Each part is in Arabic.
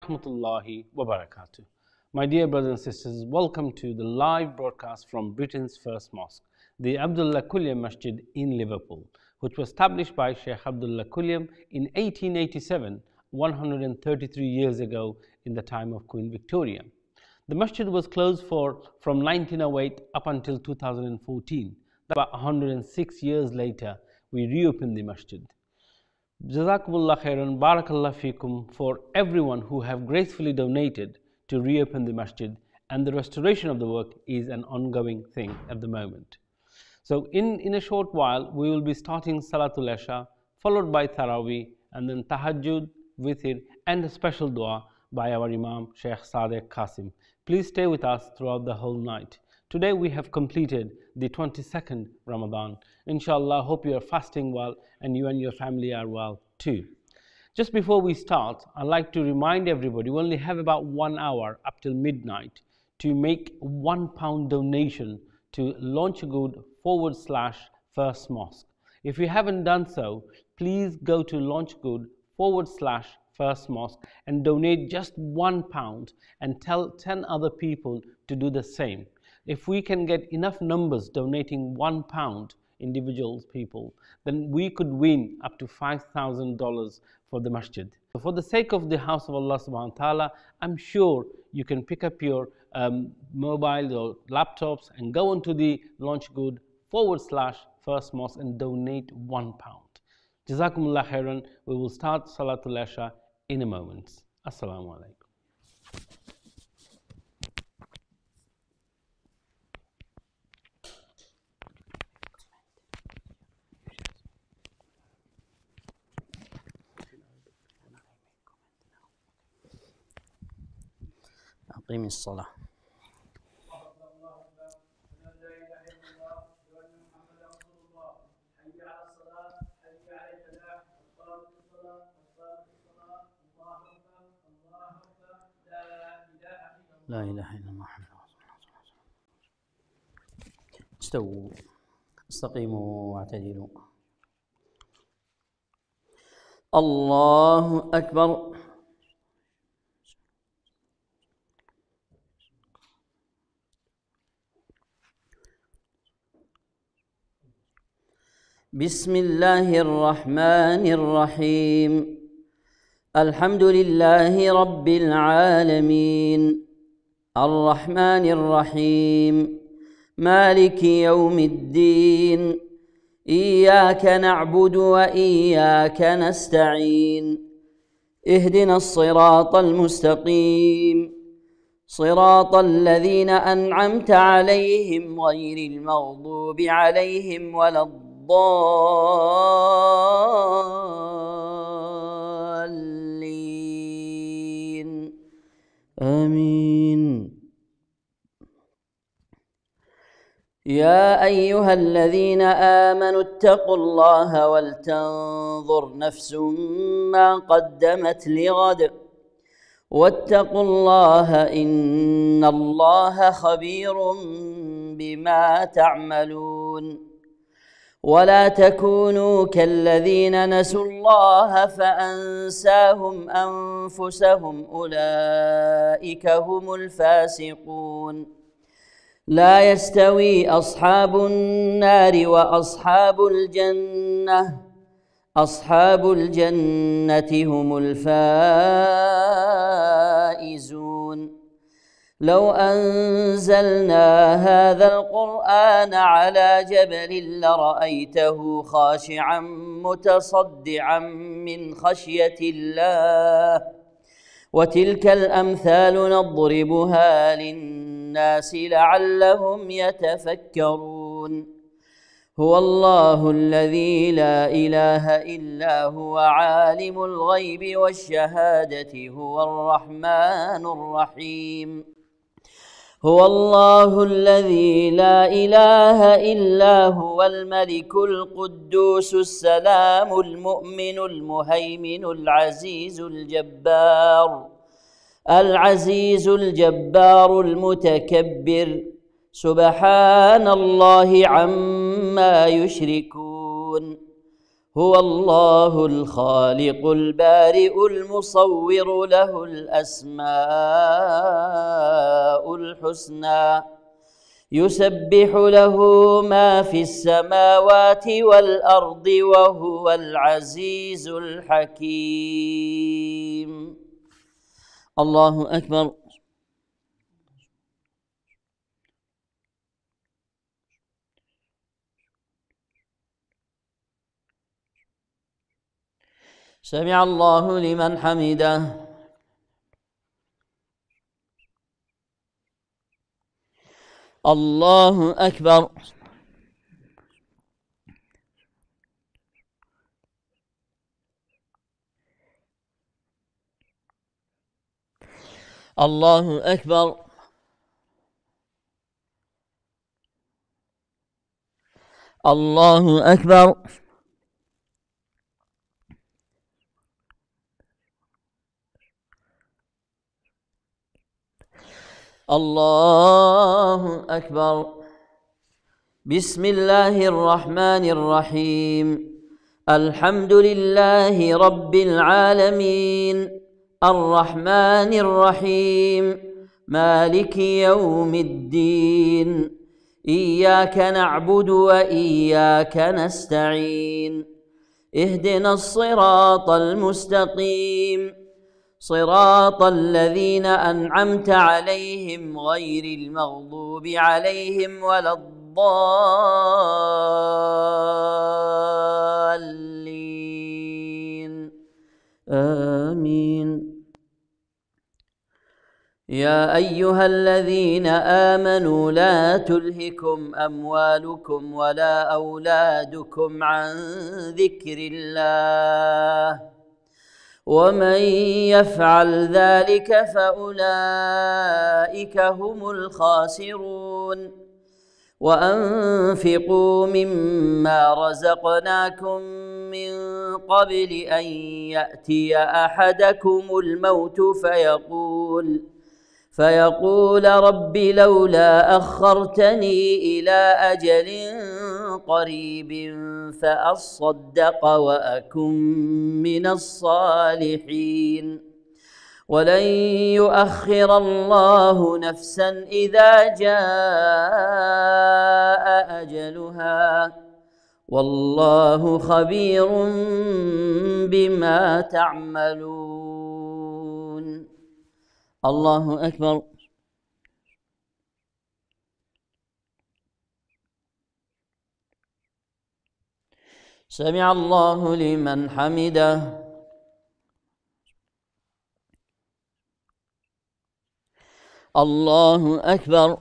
rahmatullahi wa barakatuh. My dear brothers and sisters, welcome to the live broadcast from Britain's first mosque, the Abdullah Kulyam Masjid in Liverpool, which was established by Sheikh Abdullah Kulyam in 1887, 133 years ago in the time of Queen Victoria. The masjid was closed from 1908 up until 2014. About 106 years later, we reopened the masjid. Jazakumullah khairan, barakallah fikum for everyone who have gracefully donated to reopen the masjid, and the restoration of the work is an ongoing thing at the moment. So in a short while we will be starting Salatul Isha, followed by Taraweeh, and then Tahajjud, Witr, and a special dua by our Imam Sheikh Sadek Kassem. Please stay with us throughout the whole night. Today we have completed the 22nd Ramadan. Inshallah, hope you are fasting well and you and your family are well too. Just before we start, I'd like to remind everybody we only have about 1 hour up till midnight to make £1 donation to launchgood/First Mosque. If you haven't done so, please go to launchgood/First Mosque and donate just £1 and tell 10 other people to do the same. If we can get enough numbers donating £1, individuals, people, then we could win up to $5,000 for the masjid. So for the sake of the house of Allah subhanahu wa ta'ala, I'm sure you can pick up your mobiles or laptops and go onto the launchgood/First Mosque and donate £1. Jazakumullah khairan. We will start Salatul Isha in a moment. Assalamu alaikum. أقيم الصلاة. لا إله إلا الله. استووا، استقيموا واعتدلوا. الله أكبر. بسم الله الرحمن الرحيم. الحمد لله رب العالمين الرحمن الرحيم مالك يوم الدين إياك نعبد وإياك نستعين اهدنا الصراط المستقيم صراط الذين أنعمت عليهم غير المغضوب عليهم ولا الضالين آمين. يا أيها الذين آمنوا اتقوا الله ولتنظر نفس ما قدمت لغد واتقوا الله إن الله خبير بما تعملون. ولا تكونوا كالذين نسوا الله فأنساهم أنفسهم أولئك هم الفاسقون. لا يستوي أصحاب النار وأصحاب الجنة أصحاب الجنة هم الفائزون. لو أنزلنا هذا القرآن على جبل لرأيته خاشعا متصدعا من خشية الله. وتلك الأمثال نضربها للناس لعلهم يتفكرون. هو الله الذي لا إله إلا هو عالم الغيب والشهادة هو الرحمن الرحيم. هو الله الذي لا إله إلا هو الملك القدوس السلام المؤمن المهيمن العزيز الجبار المتكبر سبحان الله عما يشركون. هو الله الخالق البارئ المصور له الأسماء الحسنى يسبح له ما في السماوات والأرض وهو العزيز الحكيم. الله أكبر. سمع الله لمن حمده. الله أكبر. الله أكبر. الله أكبر. الله أكبر. بسم الله الرحمن الرحيم. الحمد لله رب العالمين الرحمن الرحيم مالك يوم الدين إياك نعبد وإياك نستعين اهدنا الصراط المستقيم صراط الذين أنعمت عليهم غير المغضوب عليهم ولا الضالين آمين. يا أيها الذين آمنوا لا تلهكم أموالكم ولا أولادكم عن ذكر الله ومن يفعل ذلك فأولئك هم الخاسرون. وأنفقوا مما رزقناكم من قبل أن يأتي أحدكم الموت فيقول رب لولا أخرتني إلى أجل قريب فأصدق وأكن من الصالحين ولن يؤخر الله نفسا إذا جاء أجلها والله خبير بما تعملون. الله أكبر. سمع الله لمن حمده. الله أكبر.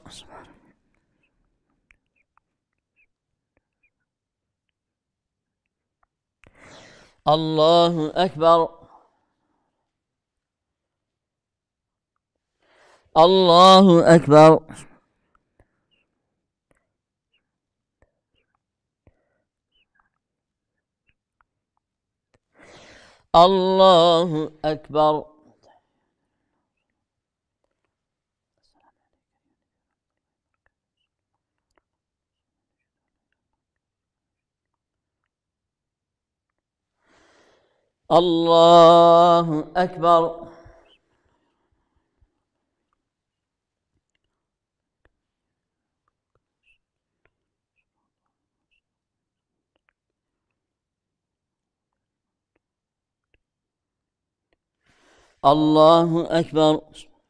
الله أكبر. الله أكبر. الله أكبر. الله أكبر. الله أكبر.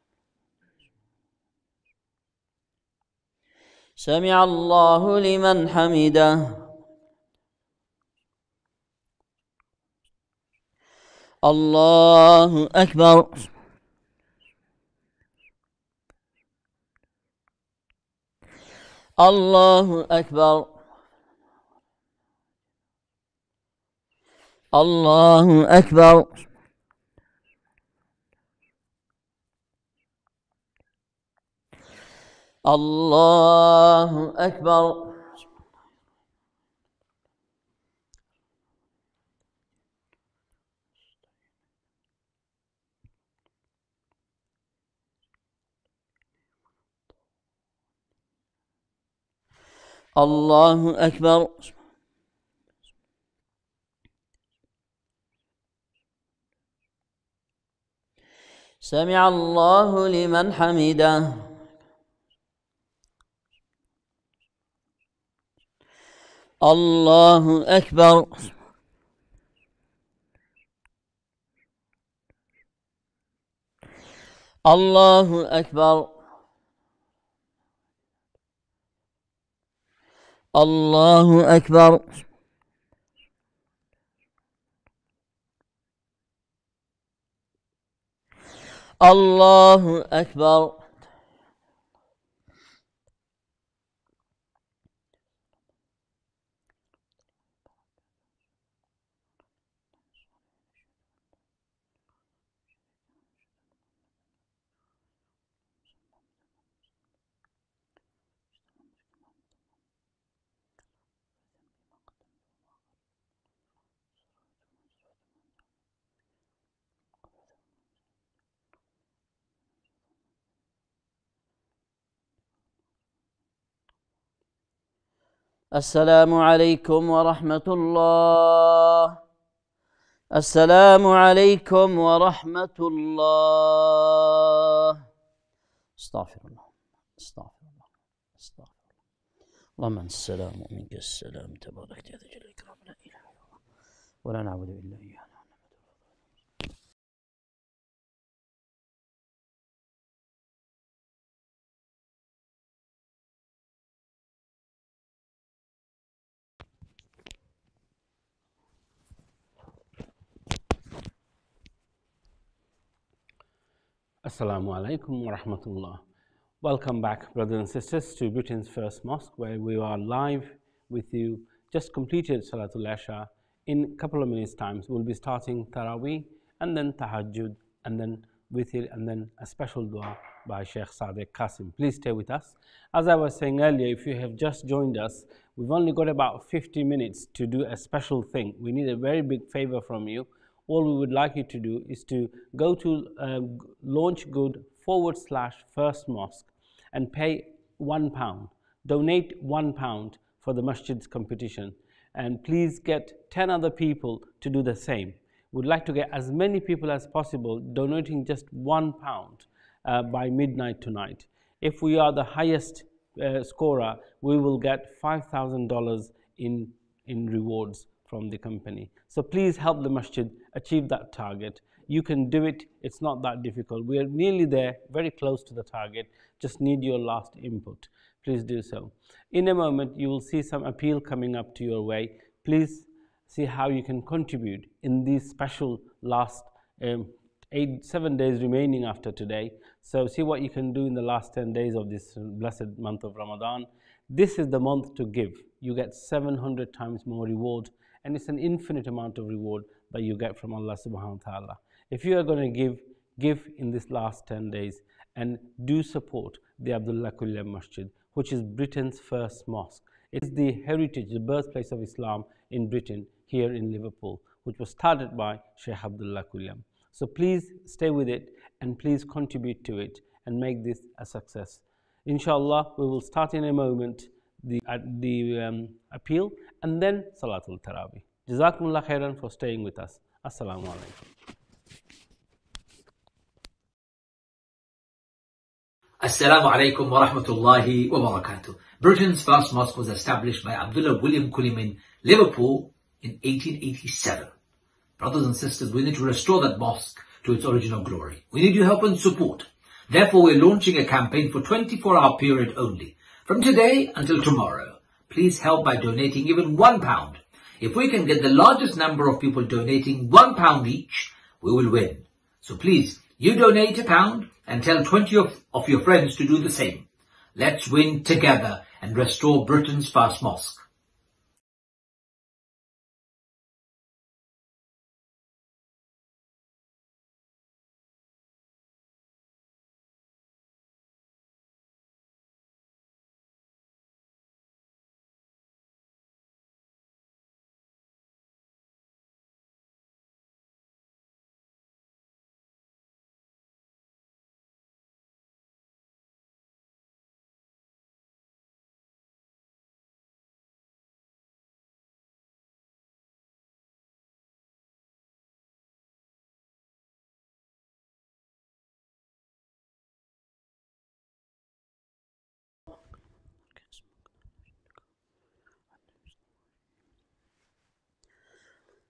سمع الله لمن حمده. الله أكبر. الله أكبر. الله أكبر. الله أكبر. الله أكبر. سمع الله لمن حمده. الله أكبر. الله أكبر. الله أكبر. الله أكبر. السلام عليكم ورحمة الله. السلام عليكم ورحمة الله. استغفر الله. استغفر الله. استغفر الله. اللهم أنت السلام ومنك السلام، تبارك يا ذا الجلال والإكرام، لا إله إلا الله ولا نعبد إلا إياه. Assalamu alaikum wa rahmatullah. Welcome back, brothers and sisters, to Britain's first mosque, where we are live with you. Just completed Salatul Isha. In a couple of minutes' time, we'll be starting Taraweeh and then Tahajjud and then Witr and then a special dua by Sheikh Sadek Kassem. Please stay with us. As I was saying earlier, if you have just joined us, we've only got about 50 minutes to do a special thing. We need a very big favor from you. All we would like you to do is to go to launchgood/first mosque and pay £1. Donate £1 for the masjid's competition, and please get 10 other people to do the same. We'd like to get as many people as possible donating just £1 by midnight tonight. If we are the highest scorer, we will get $5,000 in rewards from the company. So please help the masjid achieve that target. You can do it. It's not that difficult. We are nearly there, very close to the target. Just need your last input. Please do so. In a moment, you will see some appeal coming up to your way. Please see how you can contribute in these special last 7 days remaining after today. So see what you can do in the last 10 days of this blessed month of Ramadan. This is the month to give. You get 700 times more reward, and it's an infinite amount of reward that you get from Allah subhanahu wa ta'ala. If you are going to give in this last 10 days, and do support the Abdullah Kulli Masjid, which is Britain's first mosque. It is the heritage, the birthplace of Islam in Britain, here in Liverpool, which was started by Sheikh Abdullah Kulli. So please stay with it and please contribute to it and make this a success. Inshallah, we will start in a moment the appeal and then Salatul Taraweeh. Jazakumullah khairan for staying with us. Assalamu alaikum. Assalamu alaikum wa rahmatullahi wa barakatuh. Britain's first mosque was established by Abdullah William Kullim in Liverpool in 1887. Brothers and sisters, we need to restore that mosque to its original glory. We need your help and support. Therefore, we're launching a campaign for 24-hour period only. From today until tomorrow, please help by donating even £1. If we can get the largest number of people donating £1 each, we will win. So please, you donate £1 and tell 20 of your friends to do the same. Let's win together and restore Britain's first mosque.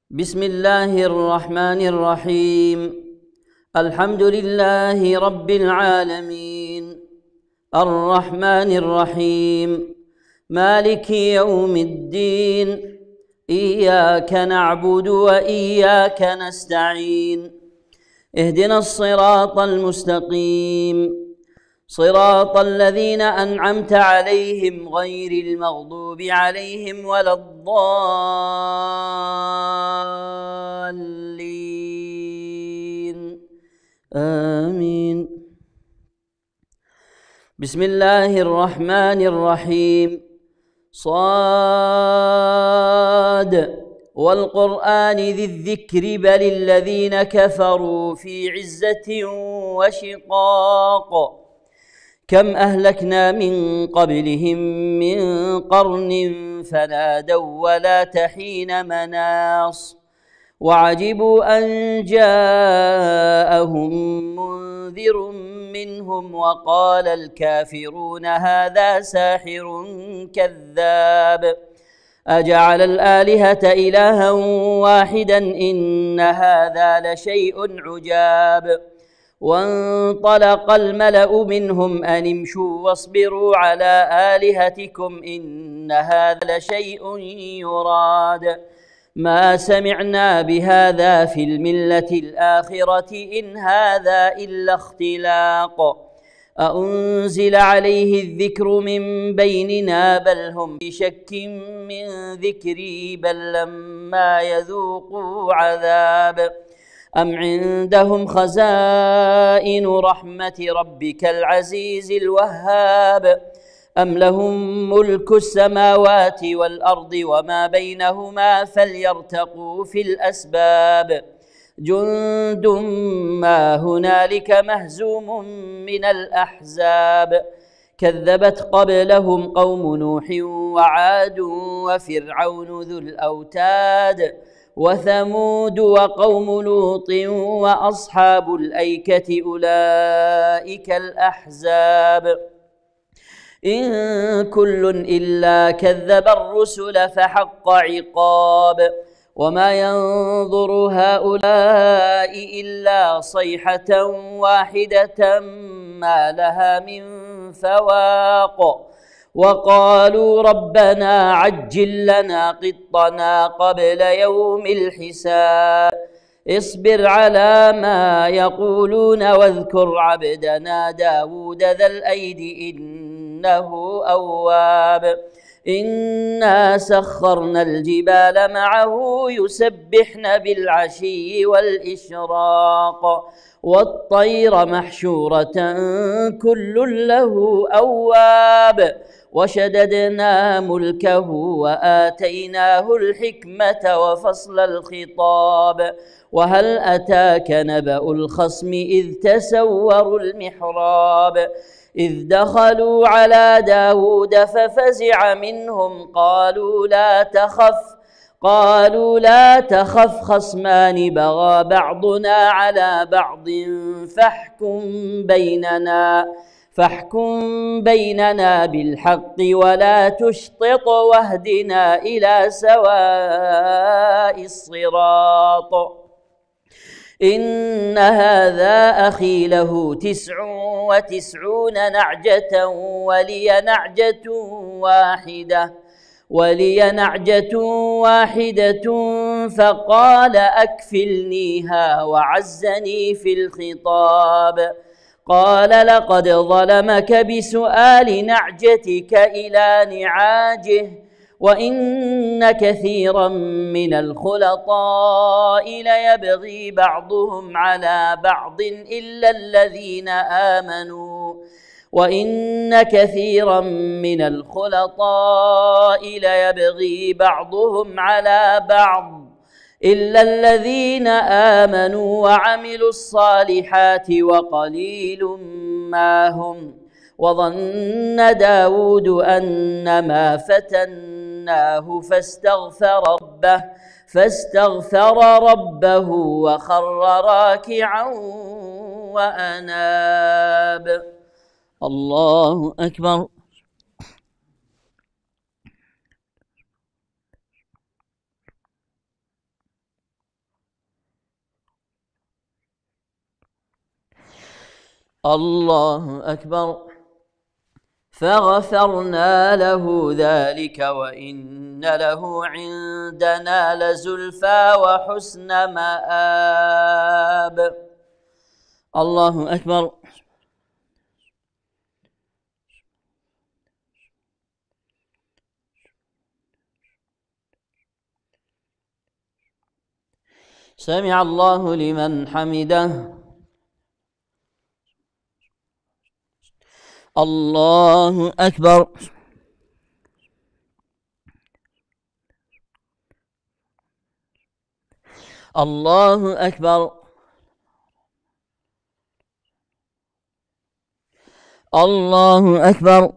بسم الله الرحمن الرحيم. الحمد لله رب العالمين الرحمن الرحيم مالك يوم الدين إياك نعبد وإياك نستعين اهدنا الصراط المستقيم صراط الذين أنعمت عليهم غير المغضوب عليهم ولا الضالين آمين. بسم الله الرحمن الرحيم. صاد والقرآن ذي الذكر بل الذين كفروا في عزة وشقاق. كم أهلكنا من قبلهم من قرن فنادوا ولا تحين مناص وعجبوا أن جاءهم منذر منهم وقال الكافرون هذا ساحر كذاب أجعل الآلهة إلها واحدا إن هذا لشيء عجاب. وانطلق الملأ منهم أن امشوا واصبروا على آلهتكم إن هذا لشيء يراد ما سمعنا بهذا في الملة الآخرة إن هذا إلا اختلاق أأنزل عليه الذكر من بيننا بل هم بشك من ذكري بل لما يذوقوا عذاب أم عندهم خزائن رحمة ربك العزيز الوهاب أم لهم ملك السماوات والأرض وما بينهما فليرتقوا في الأسباب جند ما هنالك مهزوم من الأحزاب كذبت قبلهم قوم نوح وعاد وفرعون ذو الأوتاد وثمود وقوم لوط وأصحاب الأيكة أولئك الأحزاب إن كل إلا كذب الرسل فحق عقاب وما ينظر هؤلاء إلا صيحة واحدة ما لها من فواق وقالوا ربنا عجل لنا قطنا قبل يوم الحساب اصبر على ما يقولون واذكر عبدنا داود ذا الأيد إنه أواب إنا سخرنا الجبال معه يسبحن بالعشي والإشراق والطير محشورة كل له أواب وشددنا ملكه وآتيناه الحكمة وفصل الخطاب وهل أتاك نبأ الخصم إذ تسوروا المحراب إذ دخلوا على داود ففزع منهم قالوا لا تخف خصمان بغى بعضنا على بعض فاحكم بيننا بالحق ولا تشطط واهدنا إلى سواء الصراط إن هذا أخي له 99 نعجة ولي نعجة واحدة فقال أكفلنيها وعزني في الخطاب قال لقد ظلمك بسؤال نعجتك إلى نعاجه وإن كثيرا من الخلطاء ليبغي بعضهم على بعض إلا الذين آمنوا وعملوا الصالحات وقليل ما هم وظن داود أنما فتناه فاستغفر ربه وخر راكعا وأناب. الله أكبر. الله أكبر. فغفرنا له ذلك وإن له عندنا لزلفى وحسن مآب. الله أكبر. سمع الله لمن حمده. الله أكبر. الله أكبر. الله أكبر.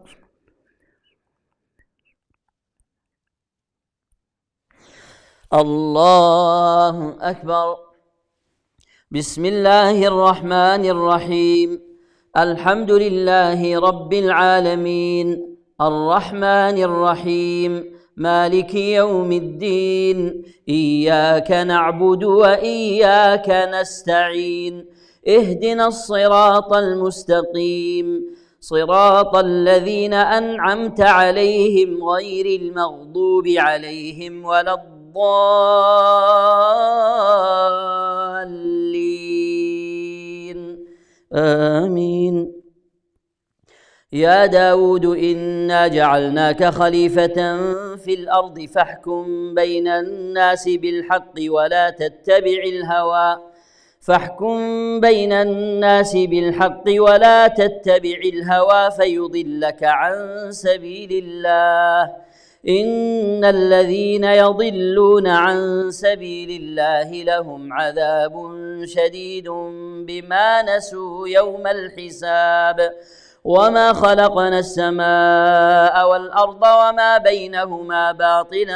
الله أكبر. بسم الله الرحمن الرحيم. الحمد لله رب العالمين الرحمن الرحيم مالك يوم الدين. إياك نعبد وإياك نستعين. اهدنا الصراط المستقيم صراط الذين أنعمت عليهم غير المغضوب عليهم ولا الضالين آمين. يا داود إنا جعلناك خليفة في الأرض فاحكم بين الناس بالحق ولا تتبع الهوى ولا تتبع الهوى فيضلك عن سبيل الله. إن الذين يضلون عن سبيل الله لهم عذاب شديد بما نسوا يوم الحساب. وما خلقنا السماء والأرض وما بينهما باطلا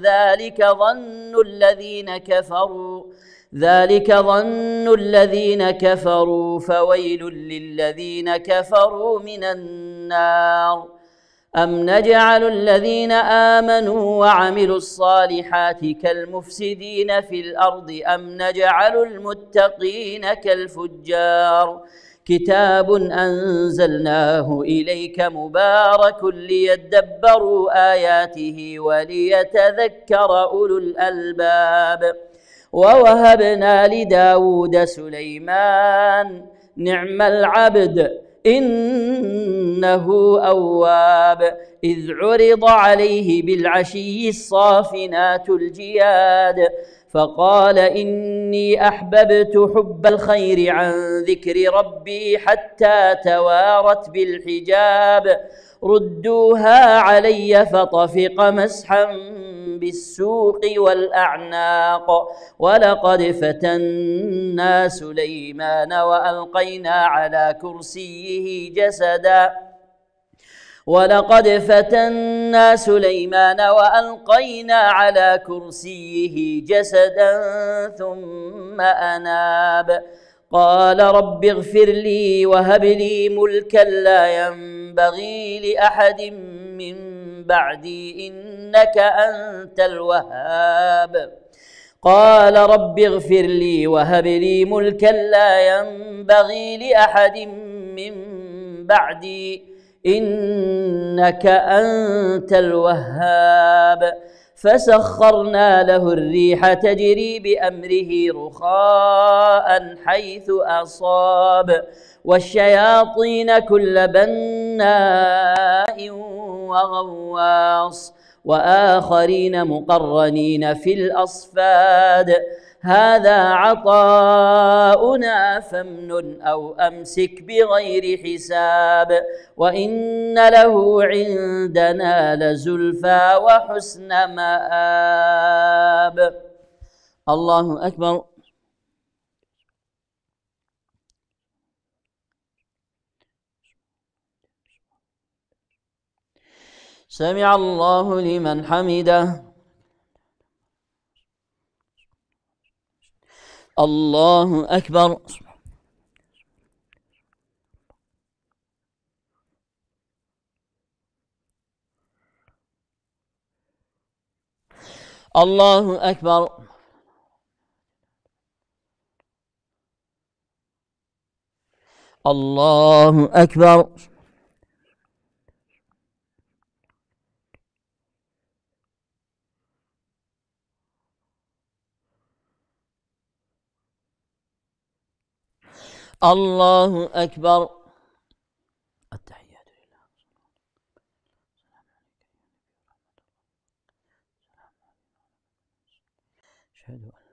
ذلك ظن الذين كفروا فويل للذين كفروا من النار. أم نجعل الذين آمنوا وعملوا الصالحات كالمفسدين في الأرض أم نجعل المتقين كالفجار. كتاب أنزلناه إليك مبارك ليدبروا آياته وليتذكر أولو الألباب. ووهبنا لداود سليمان نعم العبد إنه أواب. إذ عرض عليه بالعشي الصافنات الجياد فقال إني أحببت حب الخير عن ذكر ربي حتى توارت بالحجاب. ردوها علي فطفق مسحا بالسوق والأعناق. ولقد فتنا سليمان وألقينا على كرسيه جسدا ثم أناب. قال رب اغفر لي وهب لي ملكا لا ينبغي لأحد من بعدي إنك أنت الوهاب. قال رب اغفر لي وهب لي ملكا لا ينبغي لأحد من بعدي إنك أنت الوهاب. فسخرنا له الريح تجري بأمره رخاء حيث أصاب والشياطين كل بناء وغواص وآخرين مقرنين في الأصفاد. هذا عطاؤنا فامنن أو أمسك بغير حساب. وإن له عندنا لزلفى وحسن مآب. الله أكبر. سمع الله لمن حمده. الله أكبر. الله أكبر. الله أكبر. الله أكبر. التحيات لله. أشهد أن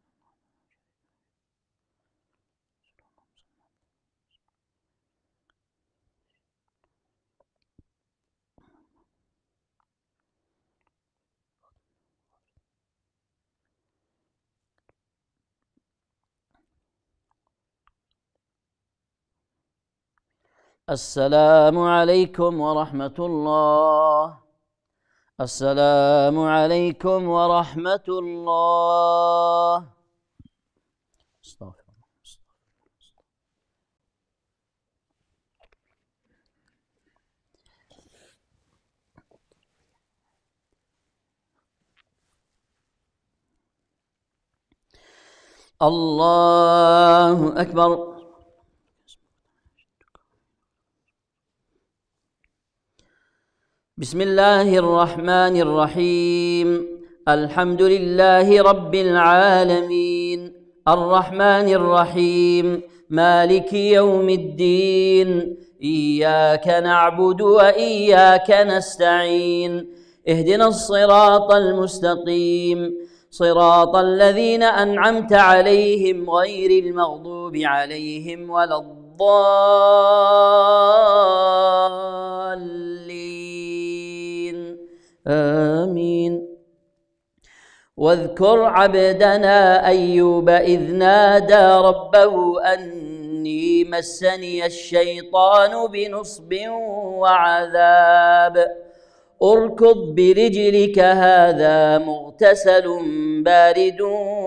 السلام عليكم ورحمة الله. السلام عليكم ورحمة الله. استغفر الله. الله أكبر. بسم الله الرحمن الرحيم. الحمد لله رب العالمين الرحمن الرحيم مالك يوم الدين إياك نعبد وإياك نستعين اهدنا الصراط المستقيم صراط الذين أنعمت عليهم غير المغضوب عليهم ولا الضالين آمين. واذكر عبدنا أيوب إذ نادى ربه أني مسني الشيطان بنصب وعذاب اركض برجلك هذا مغتسل بارد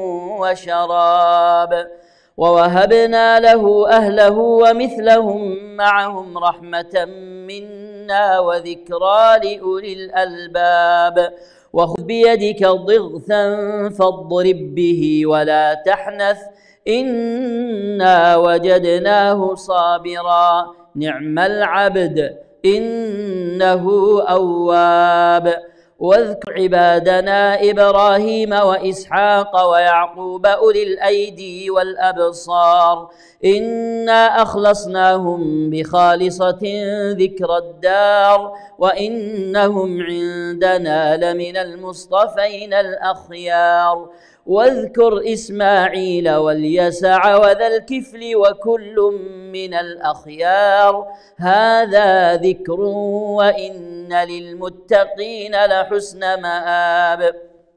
وشراب ووهبنا له أهله ومثلهم معهم رحمة منا وذكرى لأولي الألباب وخذ بيدك ضغثا فاضرب به ولا تحنث إنا وجدناه صابرا نعم العبد إنه أواب. واذكر عبادنا إبراهيم وإسحاق ويعقوب أولي الأيدي والأبصار إنا أخلصناهم بخالصة ذكر الدار وإنهم عندنا لمن المصطفين الأخيار. واذكر إسماعيل واليسع وذا الكفل وكل من الأخيار هذا ذكر وإن للمتقين لحسن مآب.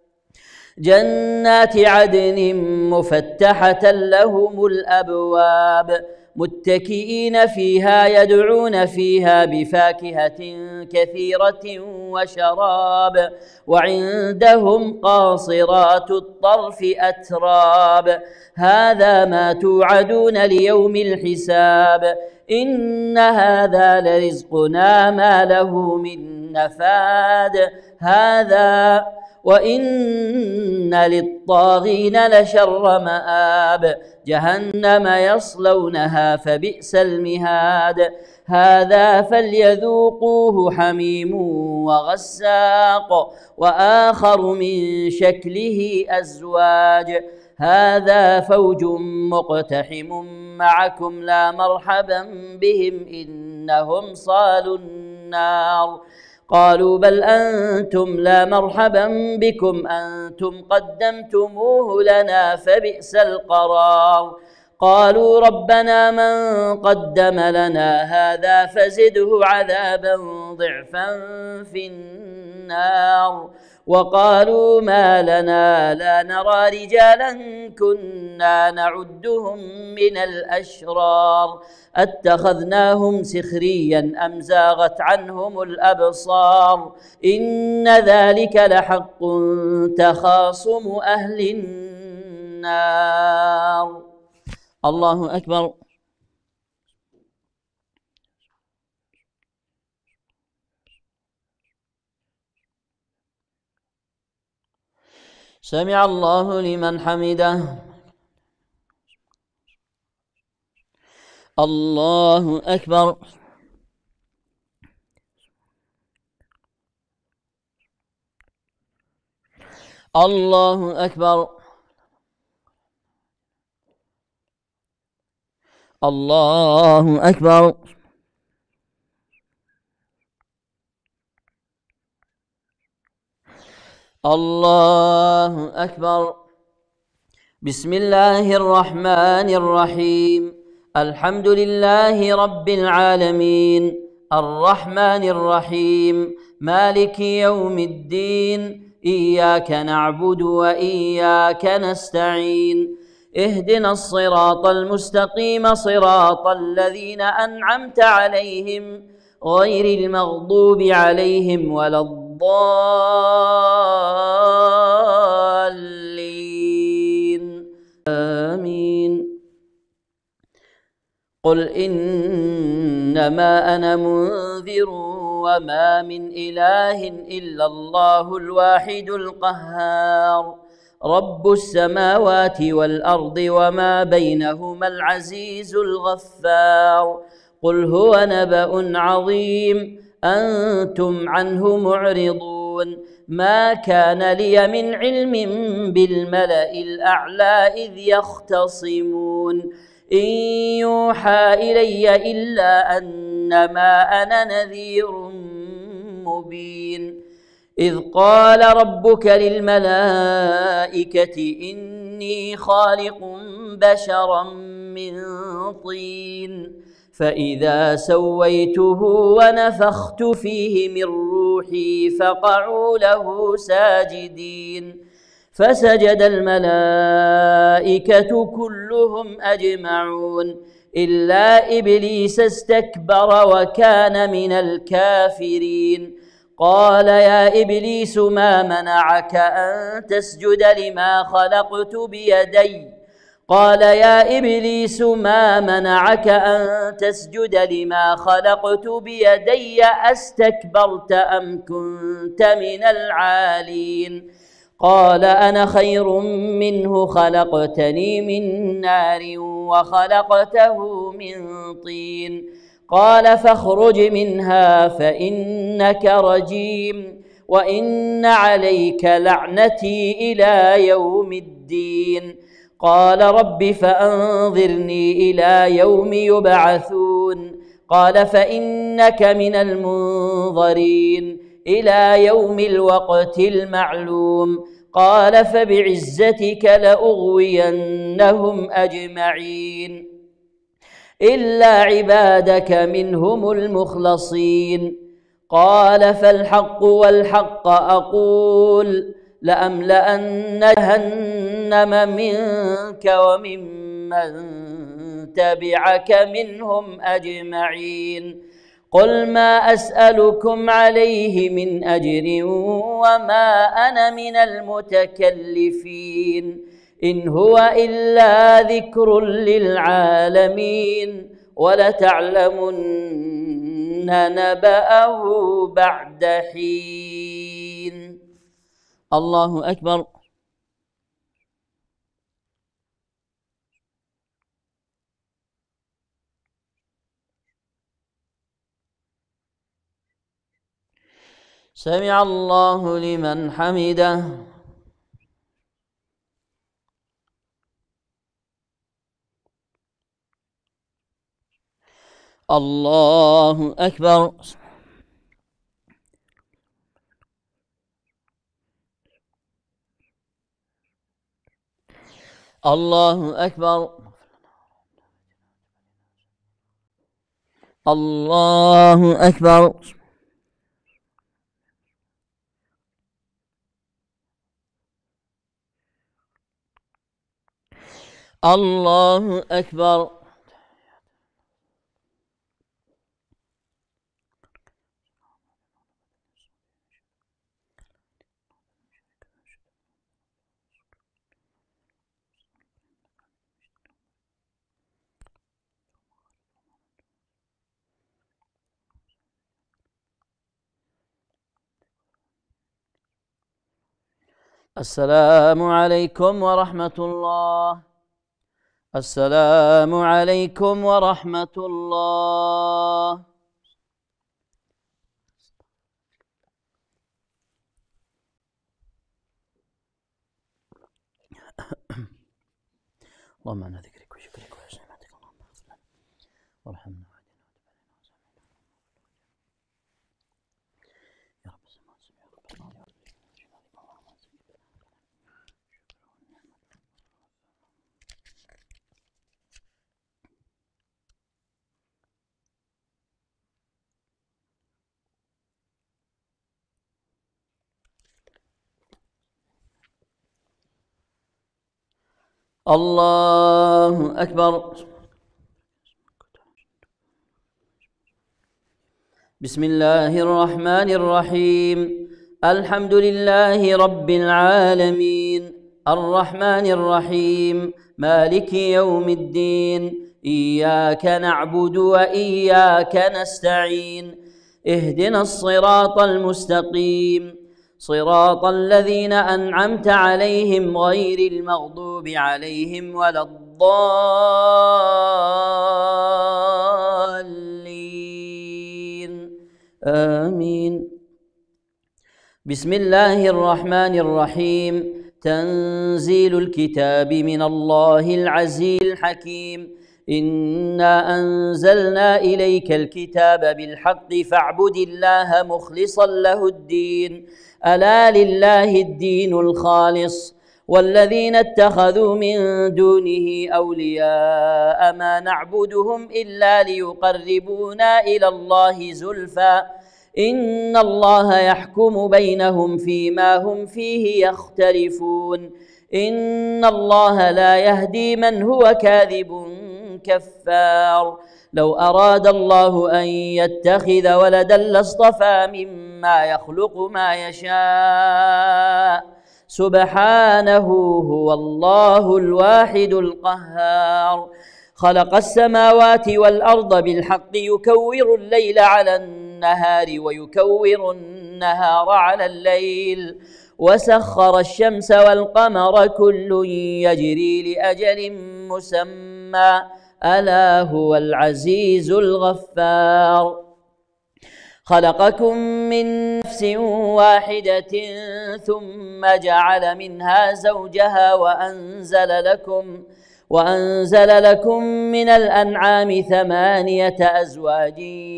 جنات عدن مفتحة لهم الأبواب متكئين فيها يدعون فيها بفاكهة كثيرة وشراب وعندهم قاصرات الطرف أتراب هذا ما توعدون ليوم الحساب إن هذا لرزقنا ما له من نفاد هذا وإن للطاغين لشر مآب جهنم يصلونها فبئس المهاد هذا فليذوقوه حميم وغساق وآخر من شكله أزواج هذا فوج مقتحم معكم لا مرحبا بهم إنهم صالوا النار قالوا بل أنتم لا مرحبا بكم أنتم قدمتموه لنا فبئس القرار قالوا ربنا من قدم لنا هذا فزده عذابا ضعفا في النار وقالوا ما لنا لا نرى رجالا كنا نعدهم من الأشرار اتخذناهم سخريا أم زاغت عنهم الأبصار إن ذلك لحق تخاصم أهل النار. الله أكبر. سمع الله لمن حمده. الله أكبر. الله أكبر. الله أكبر. الله أكبر. بسم الله الرحمن الرحيم. الحمد لله رب العالمين الرحمن الرحيم مالك يوم الدين إياك نعبد وإياك نستعين اهدنا الصراط المستقيم صراط الذين أنعمت عليهم غير المغضوب عليهم ولا الضالين آمين. قل إنما أنا منذر وما من إله إلا الله الواحد القهار رب السماوات والأرض وما بينهما العزيز الغفار. قل هو نبأ عظيم أنتم عنه معرضون. ما كان لي من علم بالملأ الأعلى إذ يختصمون إن يوحى إلي إلا أنما أنا نذير مبين. إذ قال ربك للملائكة إني خالق بشرا من طين فإذا سويته ونفخت فيه من روحي فقعوا له ساجدين فسجد الملائكة كلهم أجمعون إلا إبليس استكبر وكان من الكافرين. قال يا إبليس ما منعك أن تسجد لما خلقت بيدي قال يا إبليس ما منعك أن تسجد لما خلقت بيدي أستكبرت أم كنت من العالين. قال أنا خير منه خلقتني من نار وخلقته من طين قال فاخرج منها فإنك رجيم وإن عليك لعنتي إلى يوم الدين. قال رب فأنظرني إلى يوم يبعثون قال فإنك من المنظرين إلى يوم الوقت المعلوم. قال فبعزتك لأغوينهم أجمعين إلا عبادك منهم المخلصين. قال فالحق والحق أقول لأملأن جهنم منك وممن تبعك منهم أجمعين. قل ما أسألكم عليه من أجر وما أنا من المتكلفين إن هو إلا ذكر للعالمين ولتعلمن نبأه بعد حين. الله أكبر. سمع الله لمن حمده. الله أكبر. الله أكبر. الله أكبر. الله أكبر. السلام عليكم ورحمة الله. السلام عليكم ورحمة الله. اللهم أنا ذكرك وشكرك وحسن عبادتك، اللهم اغفر لنا وارحمنا يا رب السماوات السبع يا رب الأرض يا رب الله أكبر. بسم الله الرحمن الرحيم. الحمد لله رب العالمين الرحمن الرحيم مالك يوم الدين. إياك نعبد وإياك نستعين. اهدنا الصراط المستقيم صراط الذين أنعمت عليهم غير المغضوب عليهم ولا الضالين آمين. بسم الله الرحمن الرحيم. تنزيل الكتاب من الله العزيز الحكيم. إنا أنزلنا إليك الكتاب بالحق فاعبد الله مخلصا له الدين. ألا لله الدين الخالص والذين اتخذوا من دونه أولياء ما نعبدهم إلا ليقربونا إلى الله زلفى إن الله يحكم بينهم فيما هم فيه يختلفون. إن الله لا يهدي من هو كاذب كفار. لو أراد الله أن يتخذ ولدا لاصطفى مما يخلق ما يشاء سبحانه هو الله الواحد القهار. خلق السماوات والأرض بالحق يكور الليل على النهار ويكور النهار على الليل وسخر الشمس والقمر كل يجري لأجل مسمى ألا هو العزيز الغفار. خلقكم من نفس واحدة ثم جعل منها زوجها وأنزل لكم من الأنعام 8 أزواج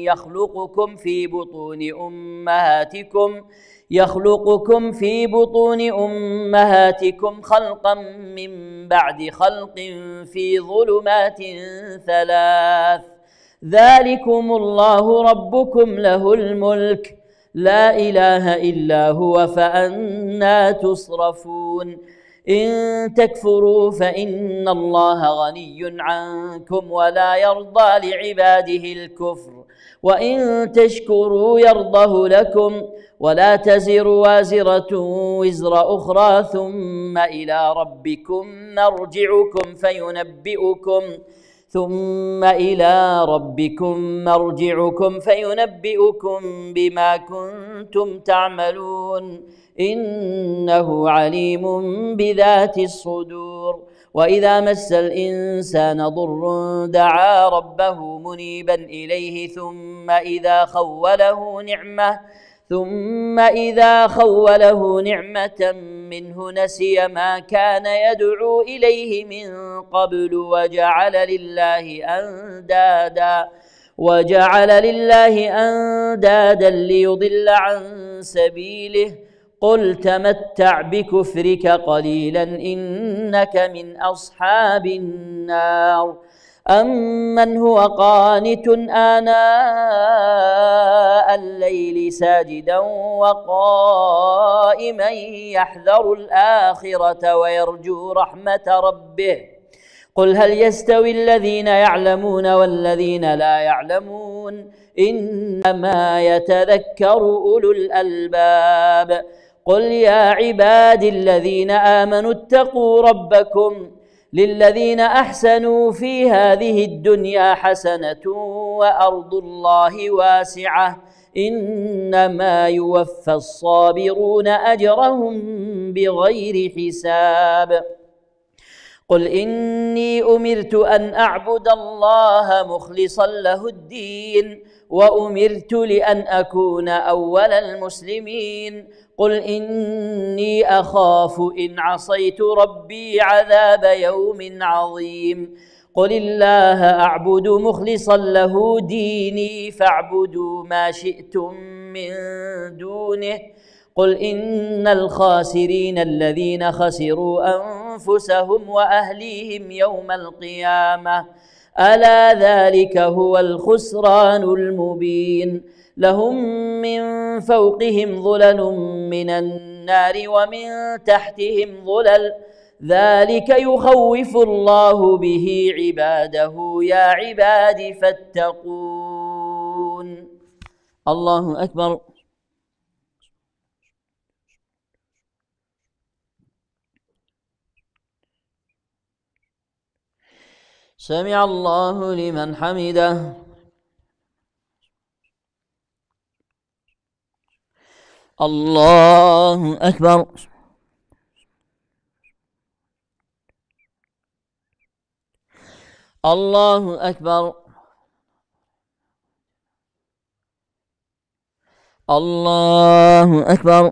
يخلقكم في بطون أمهاتكم خلقا من بعد خلق في ظلمات 3. ذلكم الله ربكم له الملك لا إله إلا هو فأنى تصرفون. إن تكفروا فإن الله غني عنكم ولا يرضى لعباده الكفر وإن تشكروا يرضه لكم ولا تزر وازرة وزر أخرى ثم إلى ربكم مرجعكم فينبئكم بما كنتم تعملون إنه عليم بذات الصدور. وإذا مس الإنسان ضر دعا ربه منيبا إليه ثم إذا خوله نعمة منه نسي ما كان يدعو إليه من قبل وجعل لله أندادا ليضل عن سبيله. قل تمتع بكفرك قليلا إنك من أصحاب النار. أمن هو قانت آناء الليل ساجدا وقائما يحذر الآخرة ويرجو رحمة ربه. قل هل يستوي الذين يعلمون والذين لا يعلمون إنما يتذكر أولو الألباب. قل يا عبادي الذين آمنوا اتقوا ربكم للذين أحسنوا في هذه الدنيا حسنة وأرض الله واسعة إنما يوفى الصابرون أجرهم بغير حساب. قل إني أمرت أن أعبد الله مخلصا له الدين وأمرت لأن أكون أول المسلمين قل إني أخاف إن عصيت ربي عذاب يوم عظيم قل الله أعبد مخلصا له ديني فاعبدوا ما شئتم من دونه قل إن الخاسرين الذين خسروا أنفسهم وأهليهم يوم القيامة ألا ذلك هو الخسران المبين لهم من فوقهم ظلل من النار ومن تحتهم ظلل ذلك يخوف الله به عباده يا عباد فاتقون. الله أكبر. سمع الله لمن حمده. الله أكبر. الله أكبر. الله أكبر.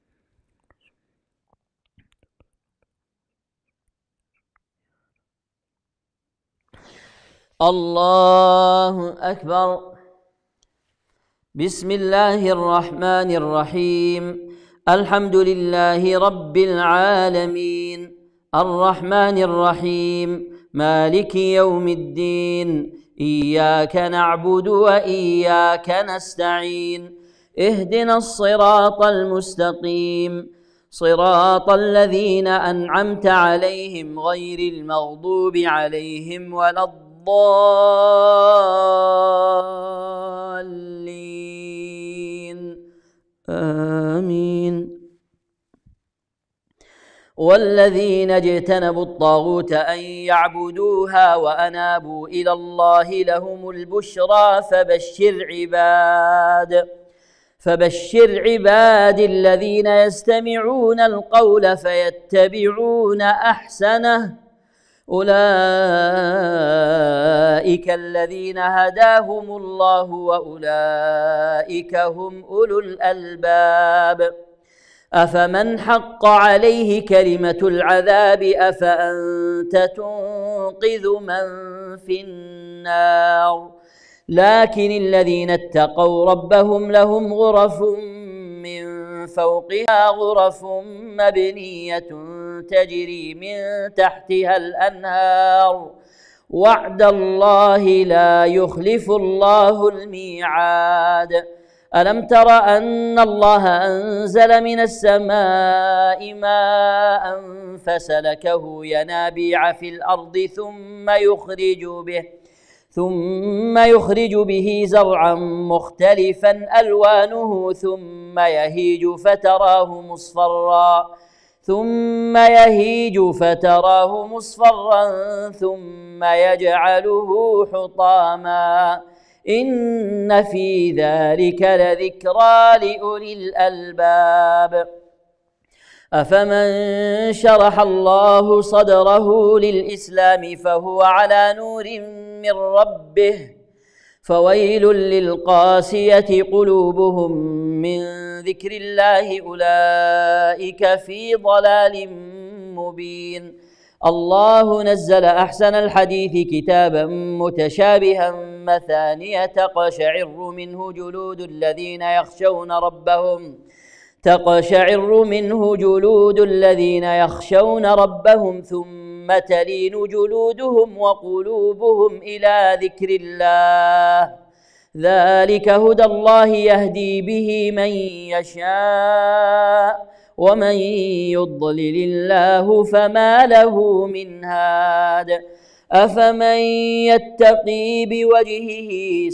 الله أكبر. بسم الله الرحمن الرحيم الحمد لله رب العالمين الرحمن الرحيم مالك يوم الدين إياك نعبد وإياك نستعين اهدنا الصراط المستقيم صراط الذين أنعمت عليهم غير المغضوب عليهم ولا الضالين آمين. والذين اجتنبوا الطاغوت أن يعبدوها وأنابوا إلى الله لهم البشرى فبشر عباد الذين يستمعون القول فيتبعون أحسنه أولئك الذين هداهم الله وأولئك هم أولو الألباب. أفمن حق عليه كلمة العذاب أفأنت تنقذ من في النار لكن الذين اتقوا ربهم لهم غرف من فوقها غرف مبنية تجري من تحتها الأنهار وعد الله لا يخلف الله الميعاد. ألم تر أن الله أنزل من السماء ماء فسلكه ينابيع في الأرض ثم يخرج به زرعا مختلفا ألوانه ثم يهيج فتراه مصفرا ثم يجعله حطاما إن في ذلك لذكرى لأولي الألباب. أفمن شرح الله صدره للإسلام فهو على نور من ربه فويل للقاسية قلوبهم من ذكر الله أولئك في ضلال مبين. الله نزل أحسن الحديث كتابا متشابها مثانية تقشعر منه جلود الذين يخشون ربهم ثم تلين جلودهم وقلوبهم إلى ذكر الله ذلك هدى الله يهدي به من يشاء ومن يضلل الله فما له من هاد. أفمن يتقي بوجهه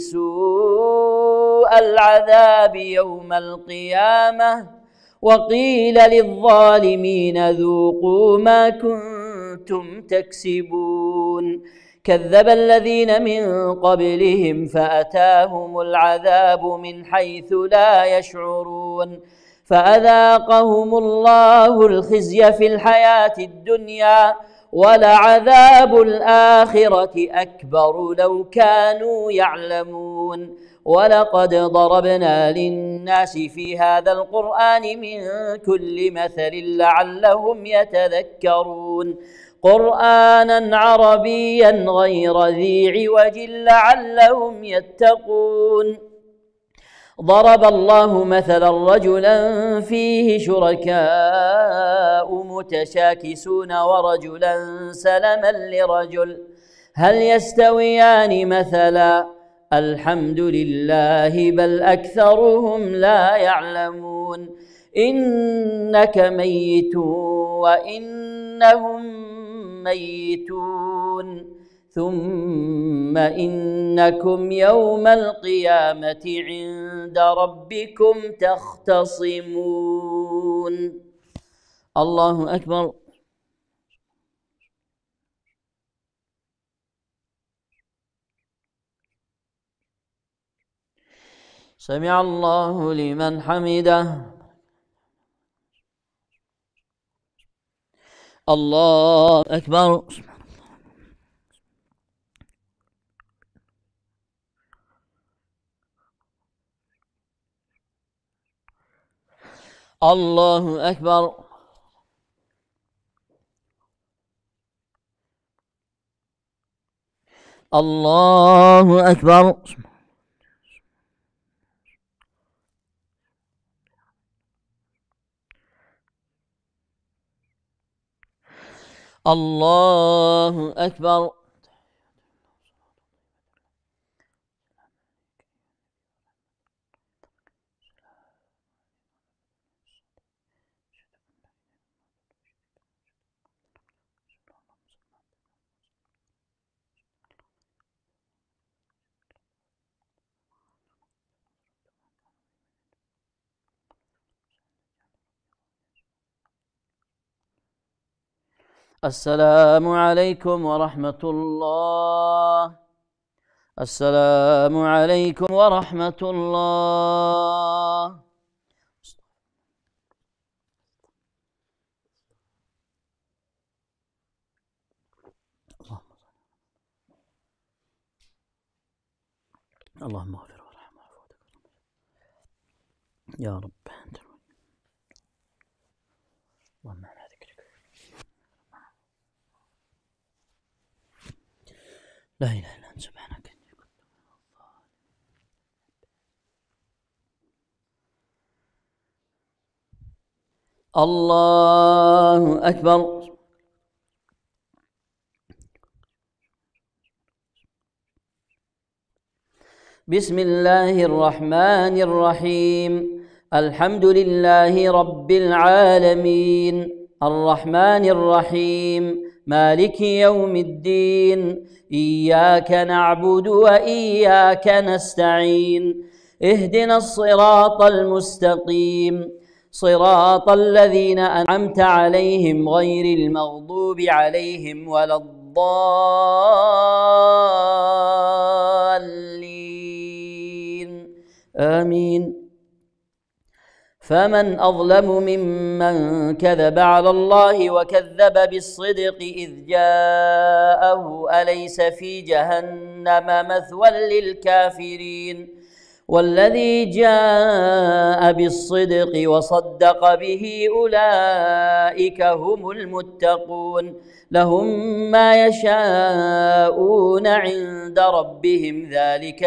سوء العذاب يوم القيامة وقيل للظالمين ذوقوا ما كنتم تكسبون. كذب الذين من قبلهم فأتاهم العذاب من حيث لا يشعرون فأذاقهم الله الخزي في الحياة الدنيا ولعذاب الآخرة أكبر لو كانوا يعلمون ولقد ضربنا للناس في هذا القرآن من كل مثل لعلهم يتذكرون قرآنا عربيا غير ذي عوج لعلهم يتقون ضرب الله مثلا رجلا فيه شركاء متشاكسون ورجلا سلما لرجل هل يستويان مثلا الحمد لله بل أكثرهم لا يعلمون إنك ميت وإنهم ميتون ثم إنكم يوم القيامة عند ربكم تختصمون الله أكبر سمع الله لمن حمده الله أكبر الله أكبر الله أكبر الله أكبر السلام عليكم ورحمة الله السلام عليكم ورحمة الله اللهم اغفر وارحم يا رب اللهم على ذكرك لا إله إلا أنت سبحانك إني كنت من الظالمين الله أكبر بسم الله الرحمن الرحيم الحمد لله رب العالمين الرحمن الرحيم مالك يوم الدين إياك نعبد وإياك نستعين اهدنا الصراط المستقيم صراط الذين أنعمت عليهم غير المغضوب عليهم ولا الضالين آمين فمن أظلم ممن كذب على الله وكذب بالصدق إذ جاءه أليس في جهنم مثوى للكافرين والذي جاء بالصدق وصدق به أولئك هم المتقون لهم ما يشاءون عند ربهم ذلك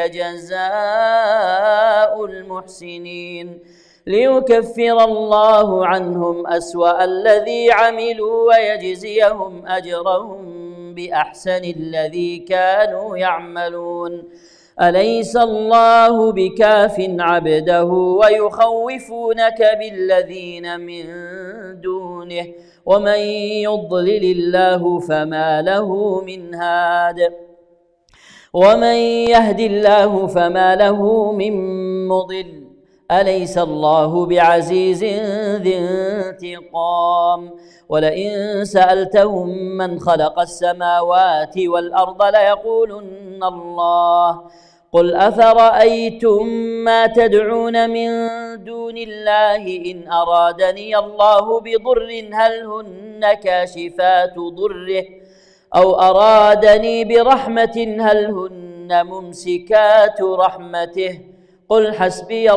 جزاء المحسنين ليكفر الله عنهم أسوأ الذي عملوا ويجزيهم أجرهم بأحسن الذي كانوا يعملون أليس الله بكاف عبده ويخوفونك بالذين من دونه ومن يضلل الله فما له من هاد ومن يهد الله فما له من مضل أليس الله بعزيز ذي انتقام ولئن سألتهم من خلق السماوات والأرض ليقولن الله قل أفرأيتم ما تدعون من دون الله إن أرادني الله بضر هل هن كاشفات ضره أو أرادني برحمة هل هن ممسكات رحمته قل حسبي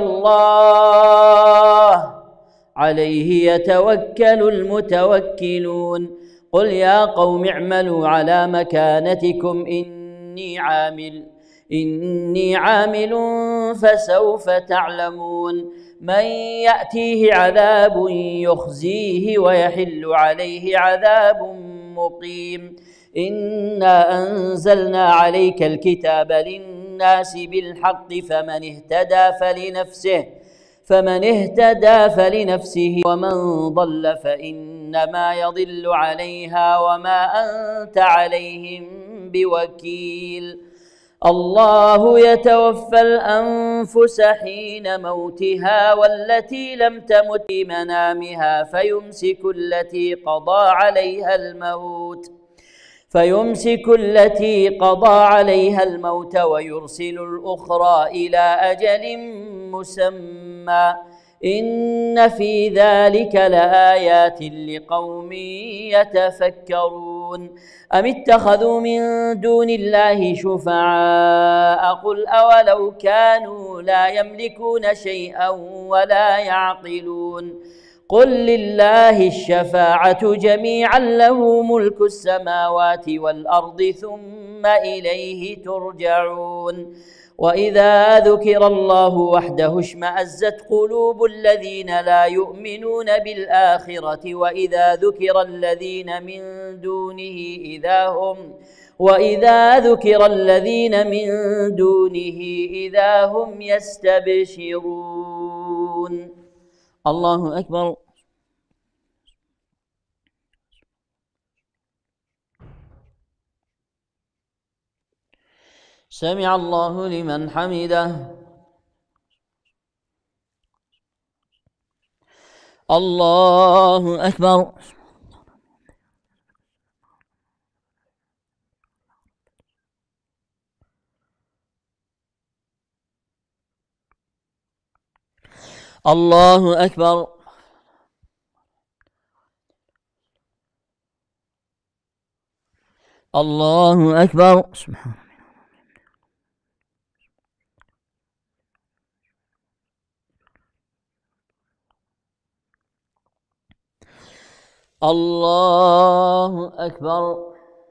الله عليه يتوكل المتوكلون قل يا قوم اعملوا على مكانتكم إني عامل فسوف تعلمون من يأتيه عذاب يخزيه ويحل عليه عذاب مقيم إنا أنزلنا عليك الكتاب للناس بالحق فمن اهتدى فلنفسه ومن ضل فإنما يضل عليها وما أنت عليهم بوكيل الله يتوفى الأنفس حين موتها والتي لم تمت في منامها فيمسك التي قضى عليها الموت ويرسل الأخرى إلى أجل مسمى إن في ذلك لآيات لقوم يتفكرون أم اتخذوا من دون الله شفعاء قل أولو كانوا لا يملكون شيئا ولا يعقلون قل لله الشفاعة جميعا له ملك السماوات والأرض ثم إليه ترجعون وإذا ذكر الله وحده اشمأزت قلوب الذين لا يؤمنون بالآخرة وإذا ذكر الذين من دونه إذا هم يستبشرون الله أكبر سمع الله لمن حمده الله أكبر الله أكبر الله أكبر سبحان الله أكبر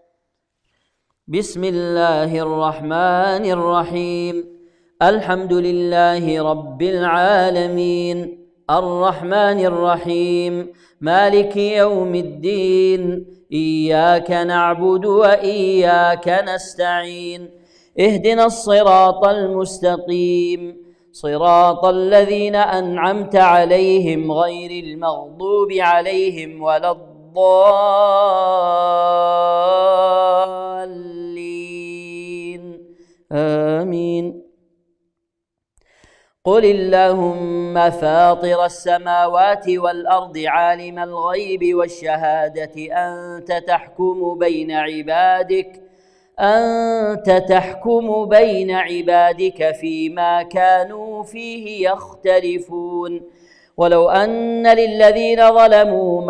بسم الله الرحمن الرحيم الحمد لله رب العالمين الرحمن الرحيم مالك يوم الدين إياك نعبد وإياك نستعين اهدنا الصراط المستقيم صراط الذين أنعمت عليهم غير المغضوب عليهم ولا الضالين آمين قل اللهم فاطر السماوات والأرض عالم الغيب والشهادة أنت تحكم بين عبادك فيما كانوا فيه يختلفون ولو أن للذين ظلموا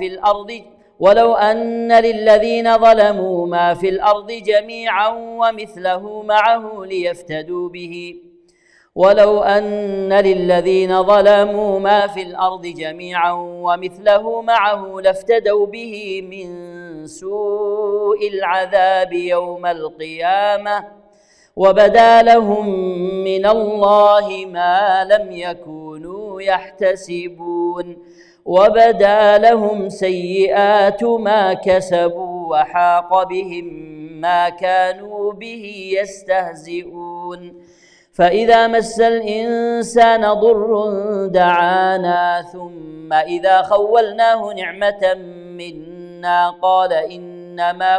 ما في الأرض جميعا ومثله معه ليفتدوا لافتدوا به من سوء العذاب يوم القيامة وبدا لهم من الله ما لم يكونوا يحتسبون وبدا لهم سيئات ما كسبوا وحاق بهم ما كانوا به يستهزئون فإذا مس الإنسان ضر دعانا ثم إذا خولناه نعمة منا قال إنما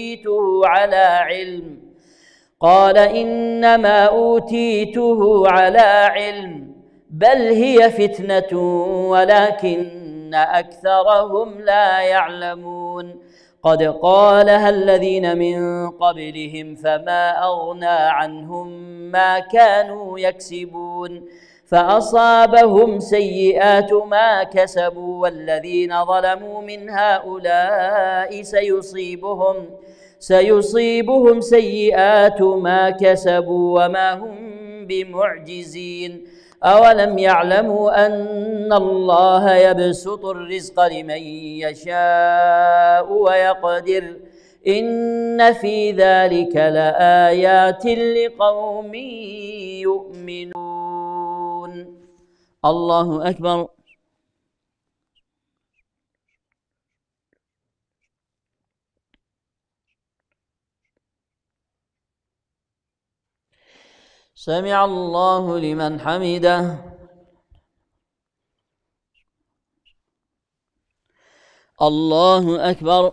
أوتيته على علم بل هي فتنة ولكن أكثرهم لا يعلمون قد قالها الذين من قبلهم فما أغنى عنهم ما كانوا يكسبون فأصابهم سيئات ما كسبوا والذين ظلموا من هؤلاء سيصيبهم سيئات ما كسبوا وما هم بمعجزين أولم يعلموا أن الله يبسط الرزق لمن يشاء ويقدر إن في ذلك لآيات لقوم يؤمنون. الله أكبر. سمع الله لمن حمده. الله أكبر.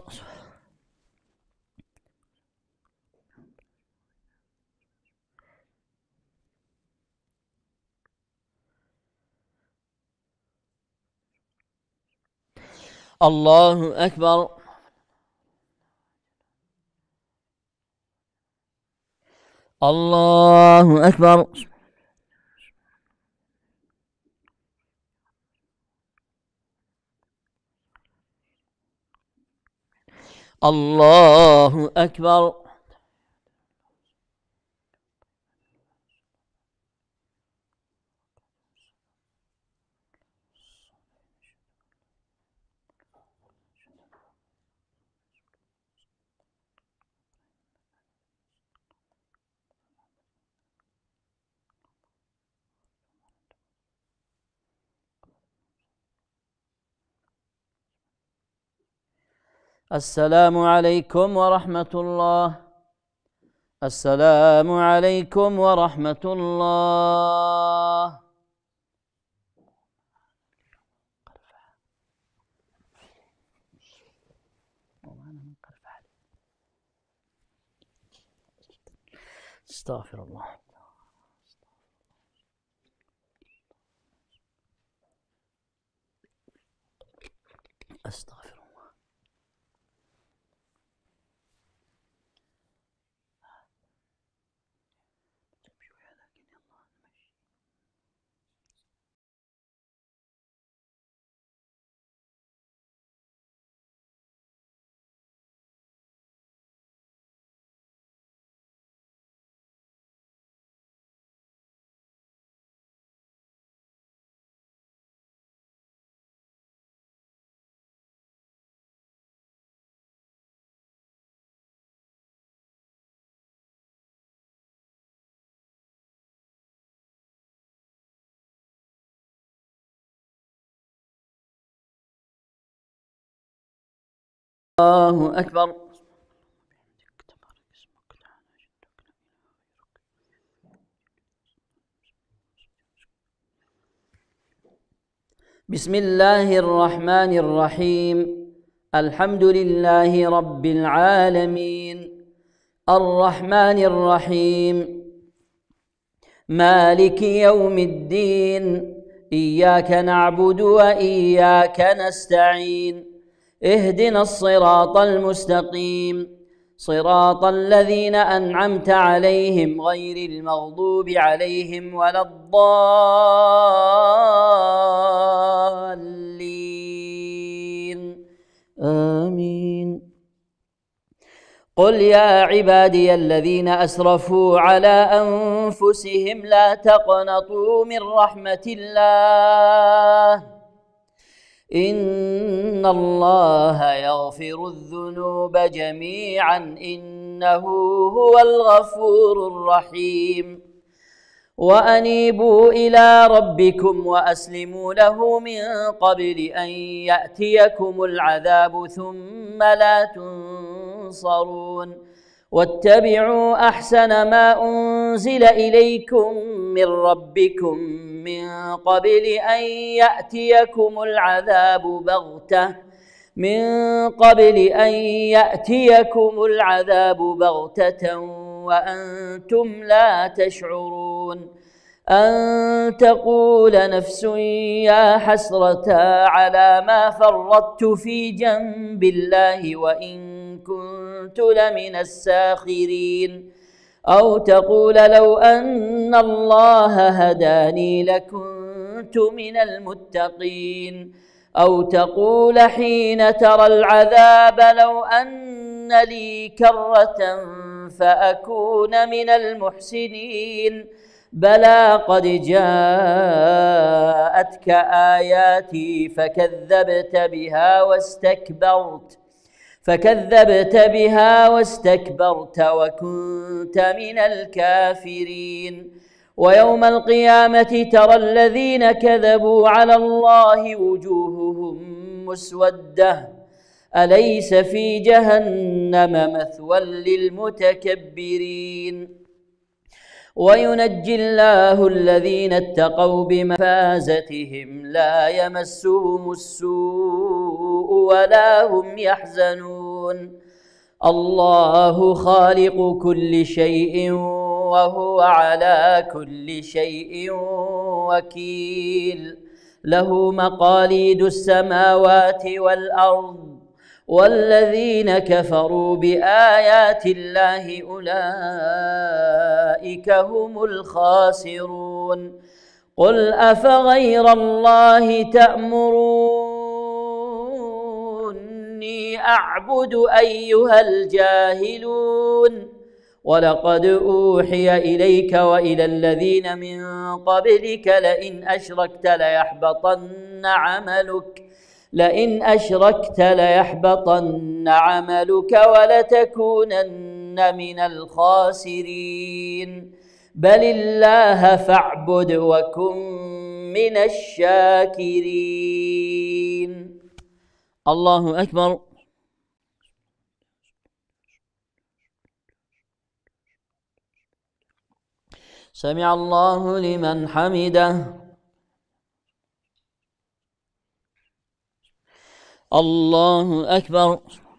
الله أكبر. الله أكبر. الله أكبر. السلام عليكم ورحمة الله. السلام عليكم ورحمة الله. استغفر الله. استغفر الله. الله أكبر. بسم الله الرحمن الرحيم. الحمد لله رب العالمين الرحمن الرحيم مالك يوم الدين إياك نعبد وإياك نستعين اهدنا الصراط المستقيم صراط الذين أنعمت عليهم غير المغضوب عليهم ولا الضالين آمين. قل يا عبادي الذين أسرفوا على أنفسهم لا تقنطوا من رحمة الله إن الله يغفر الذنوب جميعا إنه هو الغفور الرحيم وأنيبوا إلى ربكم وأسلموا له من قبل أن يأتيكم العذاب ثم لا تنصرون واتبعوا أحسن ما أنزل إليكم من ربكم من قبل أن يأتيكم العذاب بغتة وأنتم لا تشعرون أن تقول نفس يا حسرة على ما فرطت في جنب الله وإن كنت لمن الساخرين أو تقول لو أن الله هداني لكنت من المتقين أو تقول حين ترى العذاب لو أن لي كرة فأكون من المحسنين بلى قد جاءتك آياتي فكذبت بها واستكبرت وكنت من الكافرين ويوم القيامة ترى الذين كذبوا على الله وجوههم مسودة أليس في جهنم مثوى للمتكبرين وينجي الله الذين اتقوا بمفازتهم لا يمسهم السوء ولا هم يحزنون الله خالق كل شيء وهو على كل شيء وكيل له مقاليد السماوات والأرض والذين كفروا بآيات الله أولئك هم الخاسرون قل أفغير الله تأمروني أعبد أيها الجاهلون ولقد أوحي إليك وإلى الذين من قبلك لئن أشركت ليحبطن عملك ولتكونن من الخاسرين بل الله فاعبد وكن من الشاكرين. الله أكبر. سمع الله لمن حمده. الله أكبر.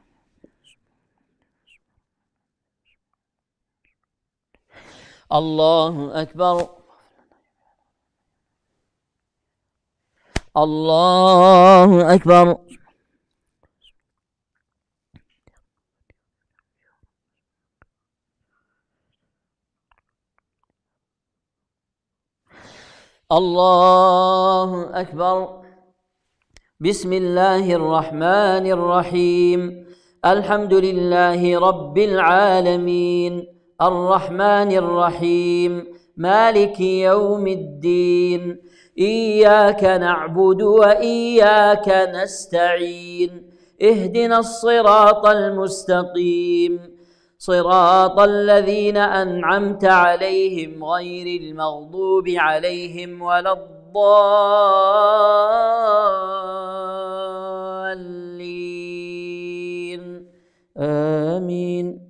الله أكبر. الله أكبر. الله أكبر. بسم الله الرحمن الرحيم الحمد لله رب العالمين الرحمن الرحيم مالك يوم الدين إياك نعبد وإياك نستعين اهدنا الصراط المستقيم صراط الذين أنعمت عليهم غير المغضوب عليهم ولا الضالين آمين.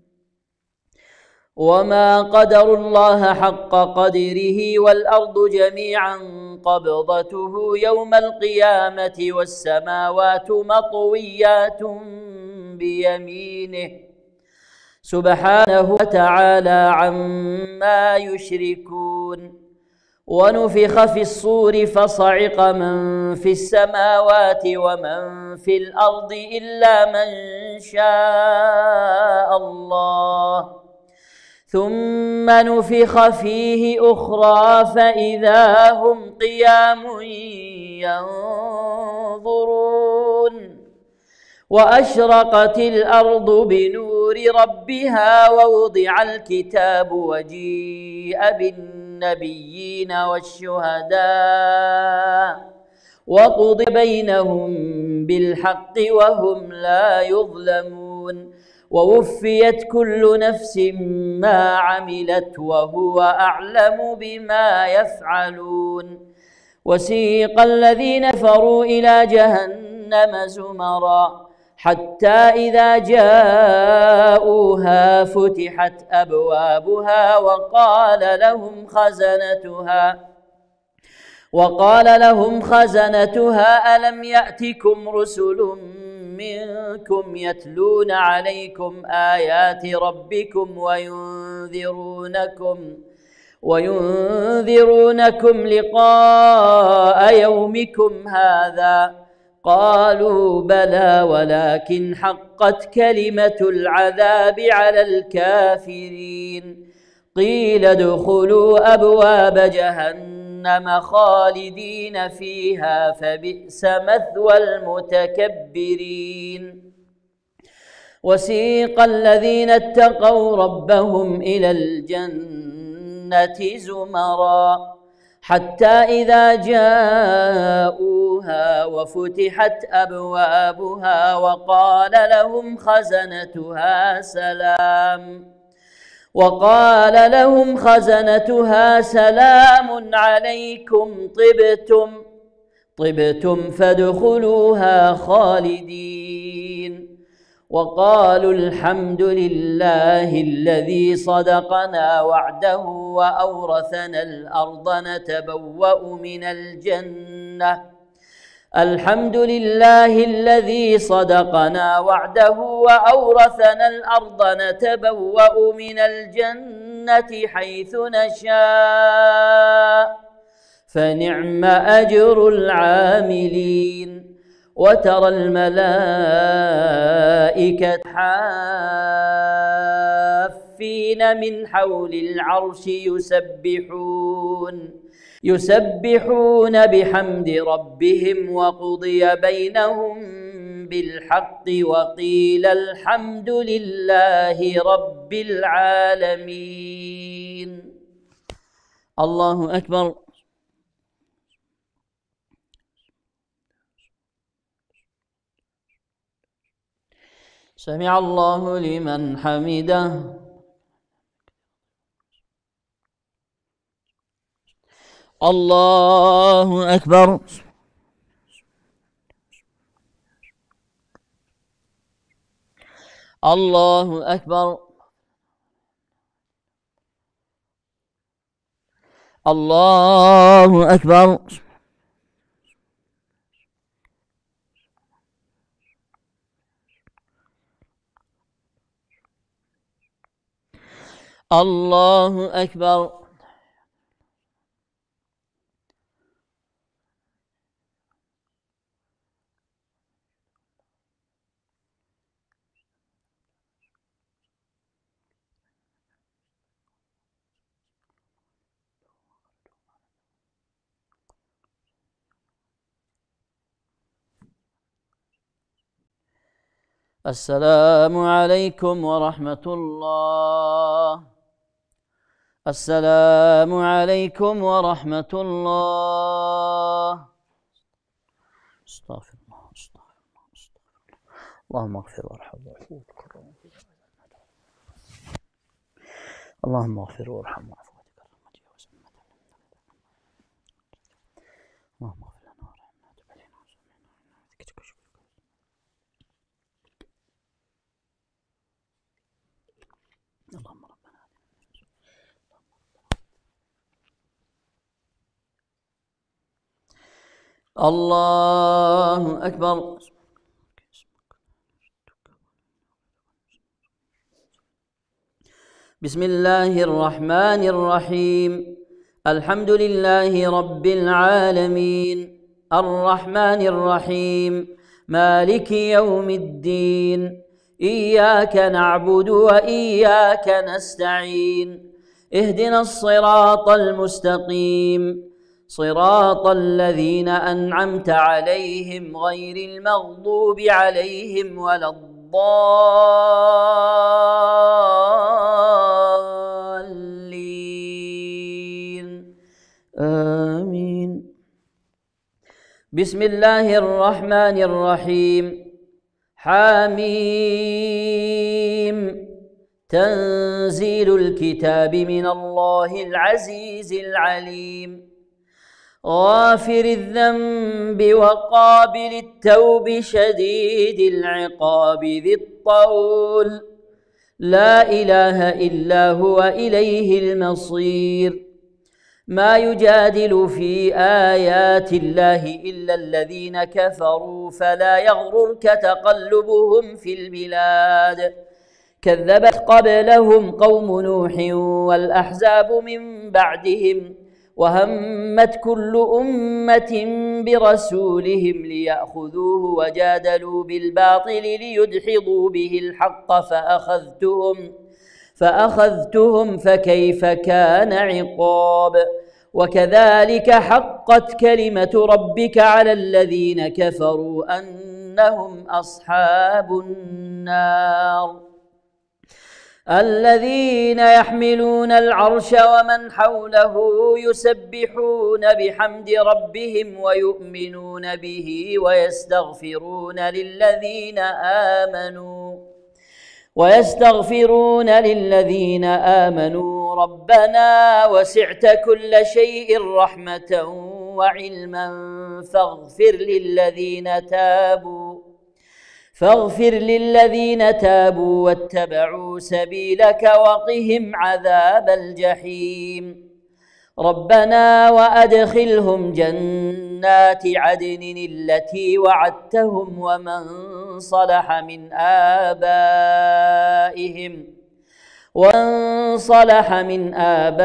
وما قدروا الله حق قدره والأرض جميعا قبضته يوم القيامة والسماوات مطويات بيمينه سبحانه وتعالى عما يشركون. ونفخ في الصور فصعق من في السماوات ومن في الأرض إلا من شاء الله ثم نفخ فيه أخرى فإذا هم قيام ينظرون. وأشرقت الأرض بنور ربها ووضع الكتاب وجيء بالنبيين والشهداء وقضي بينهم بالحق وهم لا يظلمون. ووفيت كل نفس ما عملت وهو أعلم بما يفعلون. وسيق الذين كفروا إلى جهنم زمرا حتى إذا جاءوها فتحت أبوابها وقال لهم خزنتها ألم يأتكم رسل منكم يتلون عليكم آيات ربكم وينذرونكم لقاء يومكم هذا قالوا بلى ولكن حقت كلمة العذاب على الكافرين قيل ادخلوا أبواب جهنم خالدين فيها فبئس مثوى المتكبرين وسيق الذين اتقوا ربهم إلى الجنة زمرا حتى إذا جاءوها وفتحت أبوابها وقال لهم خزنتها سلام عليكم طبتم فادخلوها خالدين وقالوا الحمد لله الذي صدقنا وعده وأورثنا الأرض نتبوأ من الجنة الحمد لله الذي صدقنا وعده وأورثنا الأرض نتبوأ من الجنة حيث نشاء فنعم أجر العاملين وترى الملائكة حافين من حول العرش يسبحون بحمد ربهم وقضي بينهم بالحق وقيل الحمد لله رب العالمين. الله أكبر. سمع الله لمن حمده. الله أكبر. الله أكبر. الله أكبر. الله أكبر. السلام عليكم ورحمة الله. السلام عليكم ورحمة الله. استغفر الله. اللهم اغفر وارحم وعفو وكرم. اللهم اغفر وارحم وعفو وكرم. اللهم اغفر لنا وارحمنا وتب علينا اللهم ربنا الله أكبر. بسم الله الرحمن الرحيم. الحمد لله رب العالمين الرحمن الرحيم مالك يوم الدين إياك نعبد وإياك نستعين اهدنا الصراط المستقيم صراط الذين أنعمت عليهم غير المغضوب عليهم ولا الضالين آمين. بسم الله الرحمن الرحيم. حاميم تنزيل الكتاب من الله العزيز العليم غافر الذنب وقابل التوب شديد العقاب ذي الطول لا إله إلا هو إليه المصير. ما يجادل في آيات الله إلا الذين كفروا فلا يغررك تقلبهم في البلاد كذبت قبلهم قوم نوح والأحزاب من بعدهم وهمت كل أمة برسولهم ليأخذوه وجادلوا بالباطل ليدحضوا به الحق فأخذتهم فكيف كان عقاب وكذلك حقت كلمة ربك على الذين كفروا أنهم أصحاب النار الذين يحملون العرش ومن حوله يسبحون بحمد ربهم ويؤمنون به ويستغفرون للذين آمنوا ربنا وسعت كل شيء رحمة وعلما فاغفر للذين تابوا واتبعوا سبيلك وقهم عذاب الجحيم ربنا وأدخلهم جنات عدن التي وعدتهم ومن صلح من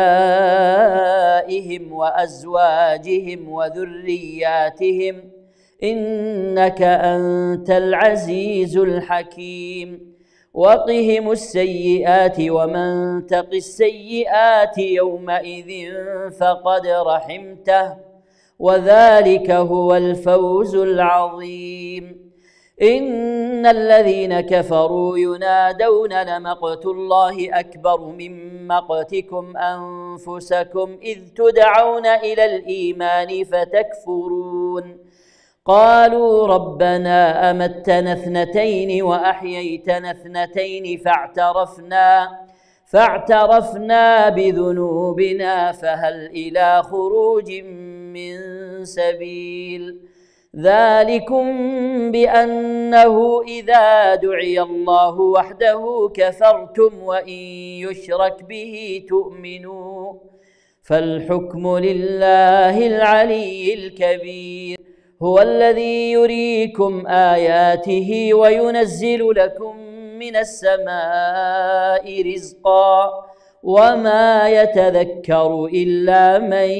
آبائهم وأزواجهم وذرياتهم إنك أنت العزيز الحكيم وقهم السيئات ومن تق السيئات يومئذ فقد رحمته وذلك هو الفوز العظيم إن الذين كفروا ينادون لمقت الله أكبر من مقتكم أنفسكم إذ تدعون إلى الإيمان فتكفرون قالوا ربنا أمتنا اثنتين وأحييتنا اثنتين فاعترفنا بذنوبنا فهل إلى خروج من سبيل ذلكم بأنه إذا دعي الله وحده كفرتم وإن يشرك به تؤمنوا فالحكم لله العلي الكبير هو الذي يريكم آياته وينزل لكم من السماء رزقا وما يتذكر إلا من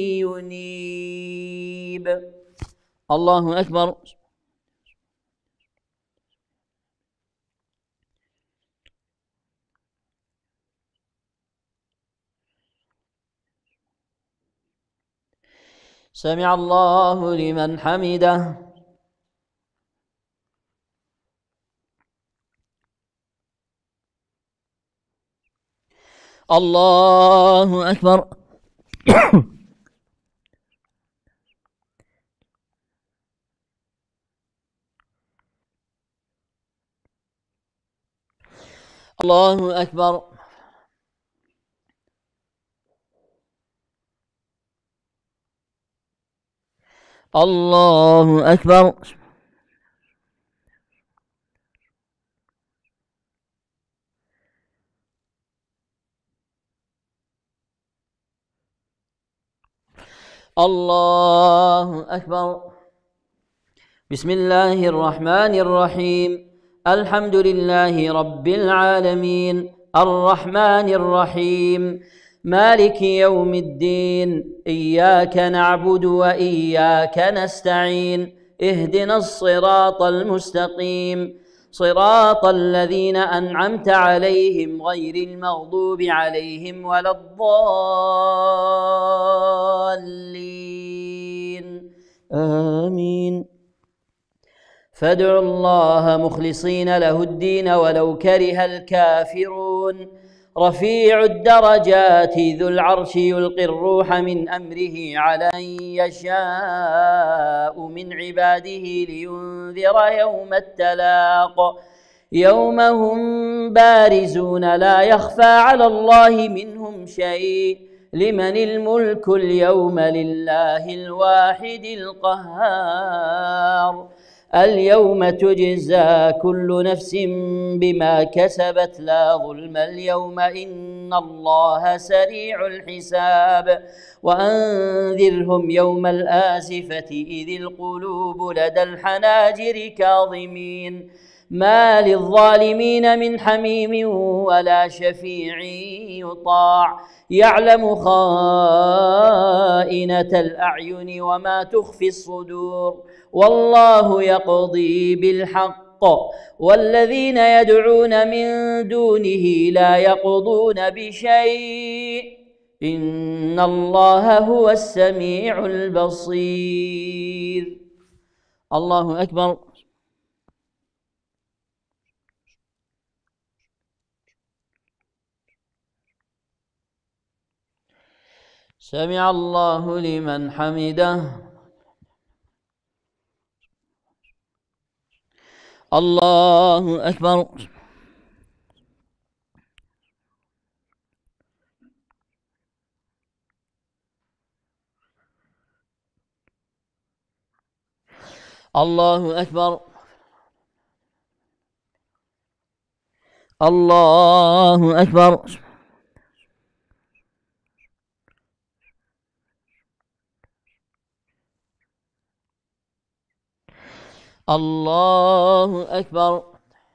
ينيب الله أكبر سمع الله لمن حمده الله أكبر الله أكبر الله أكبر الله أكبر بسم الله الرحمن الرحيم الحمد لله رب العالمين الرحمن الرحيم مالك يوم الدين إياك نعبد وإياك نستعين اهدنا الصراط المستقيم صراط الذين أنعمت عليهم غير المغضوب عليهم ولا الضالين آمين فادعوا الله مخلصين له الدين ولو كره الكافرون رفيع الدرجات ذو العرش يلقي الروح من أمره على من يشاء من عباده لينذر يوم التلاق يوم هم بارزون لا يخفى على الله منهم شيء لمن الملك اليوم لله الواحد القهار اليوم تجزى كل نفس بما كسبت لا ظلم اليوم إن الله سريع الحساب وأنذرهم يوم الآزفة إذ القلوب لدى الحناجر كاظمين ما للظالمين من حميم ولا شفيع يطاع يعلم خائنة الأعين وما تخفي الصدور والله يقضي بالحق والذين يدعون من دونه لا يقضون بشيء إن الله هو السميع البصير. الله أكبر. سمع الله لمن حمده. الله أكبر. الله أكبر. الله أكبر. الله أكبر.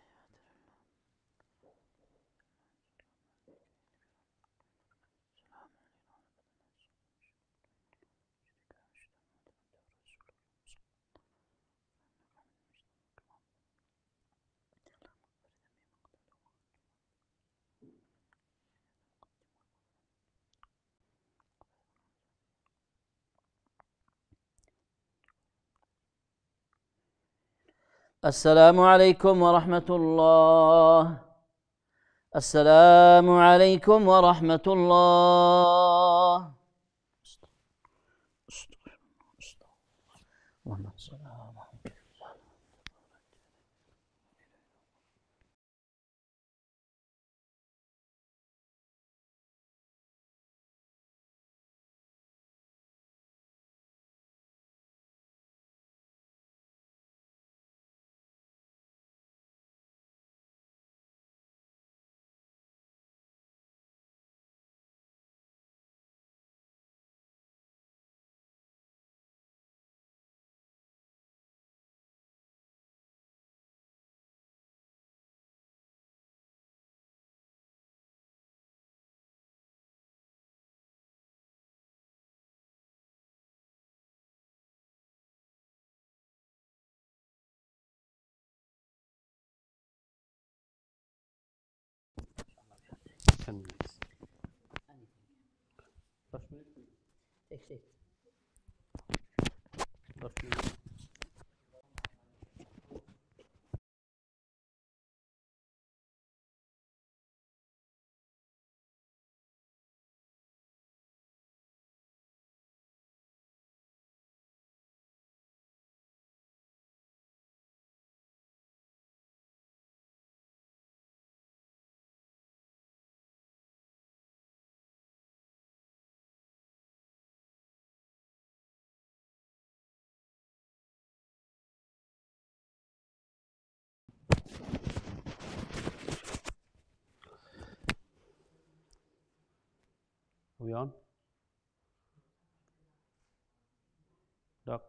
السلام عليكم ورحمة الله. السلام عليكم ورحمة الله. Are we on? Doc?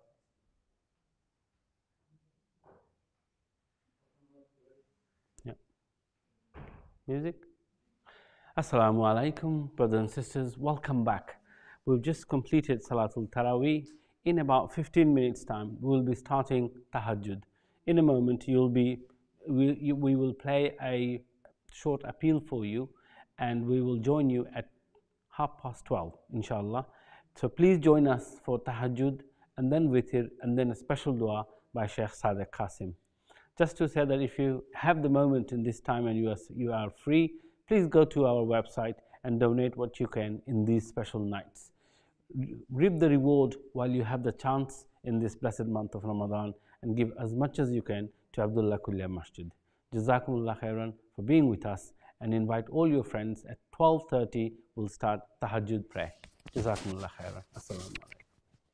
Yeah. Music? Assalamu alaikum, brothers and sisters. Welcome back. We've just completed Salatul Taraweeh. In about 15 minutes time, we will be starting Tahajjud. In a moment, we will play a short appeal for you, and we will join you at 12:30, inshallah. So please join us for Tahajjud, and then Witr, and then a special dua by Sheikh Sadek Kassem. Just to say that if you have the moment in this time and you are free, please go to our website and donate what you can in these special nights. Reap the reward while you have the chance in this blessed month of Ramadan, and give as much as you can to Abdullah Kulliya Masjid. Jazakumullah khairan for being with us, and invite all your friends. At 12:30 we'll start Tahajjud prayer. Jazakumullah khairan. Assalamu alaikum.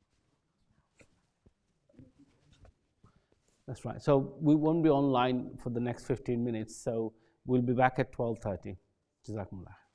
That's right. So we won't be online for the next 15 minutes. So we'll be back at 12:30. Jazakumullah.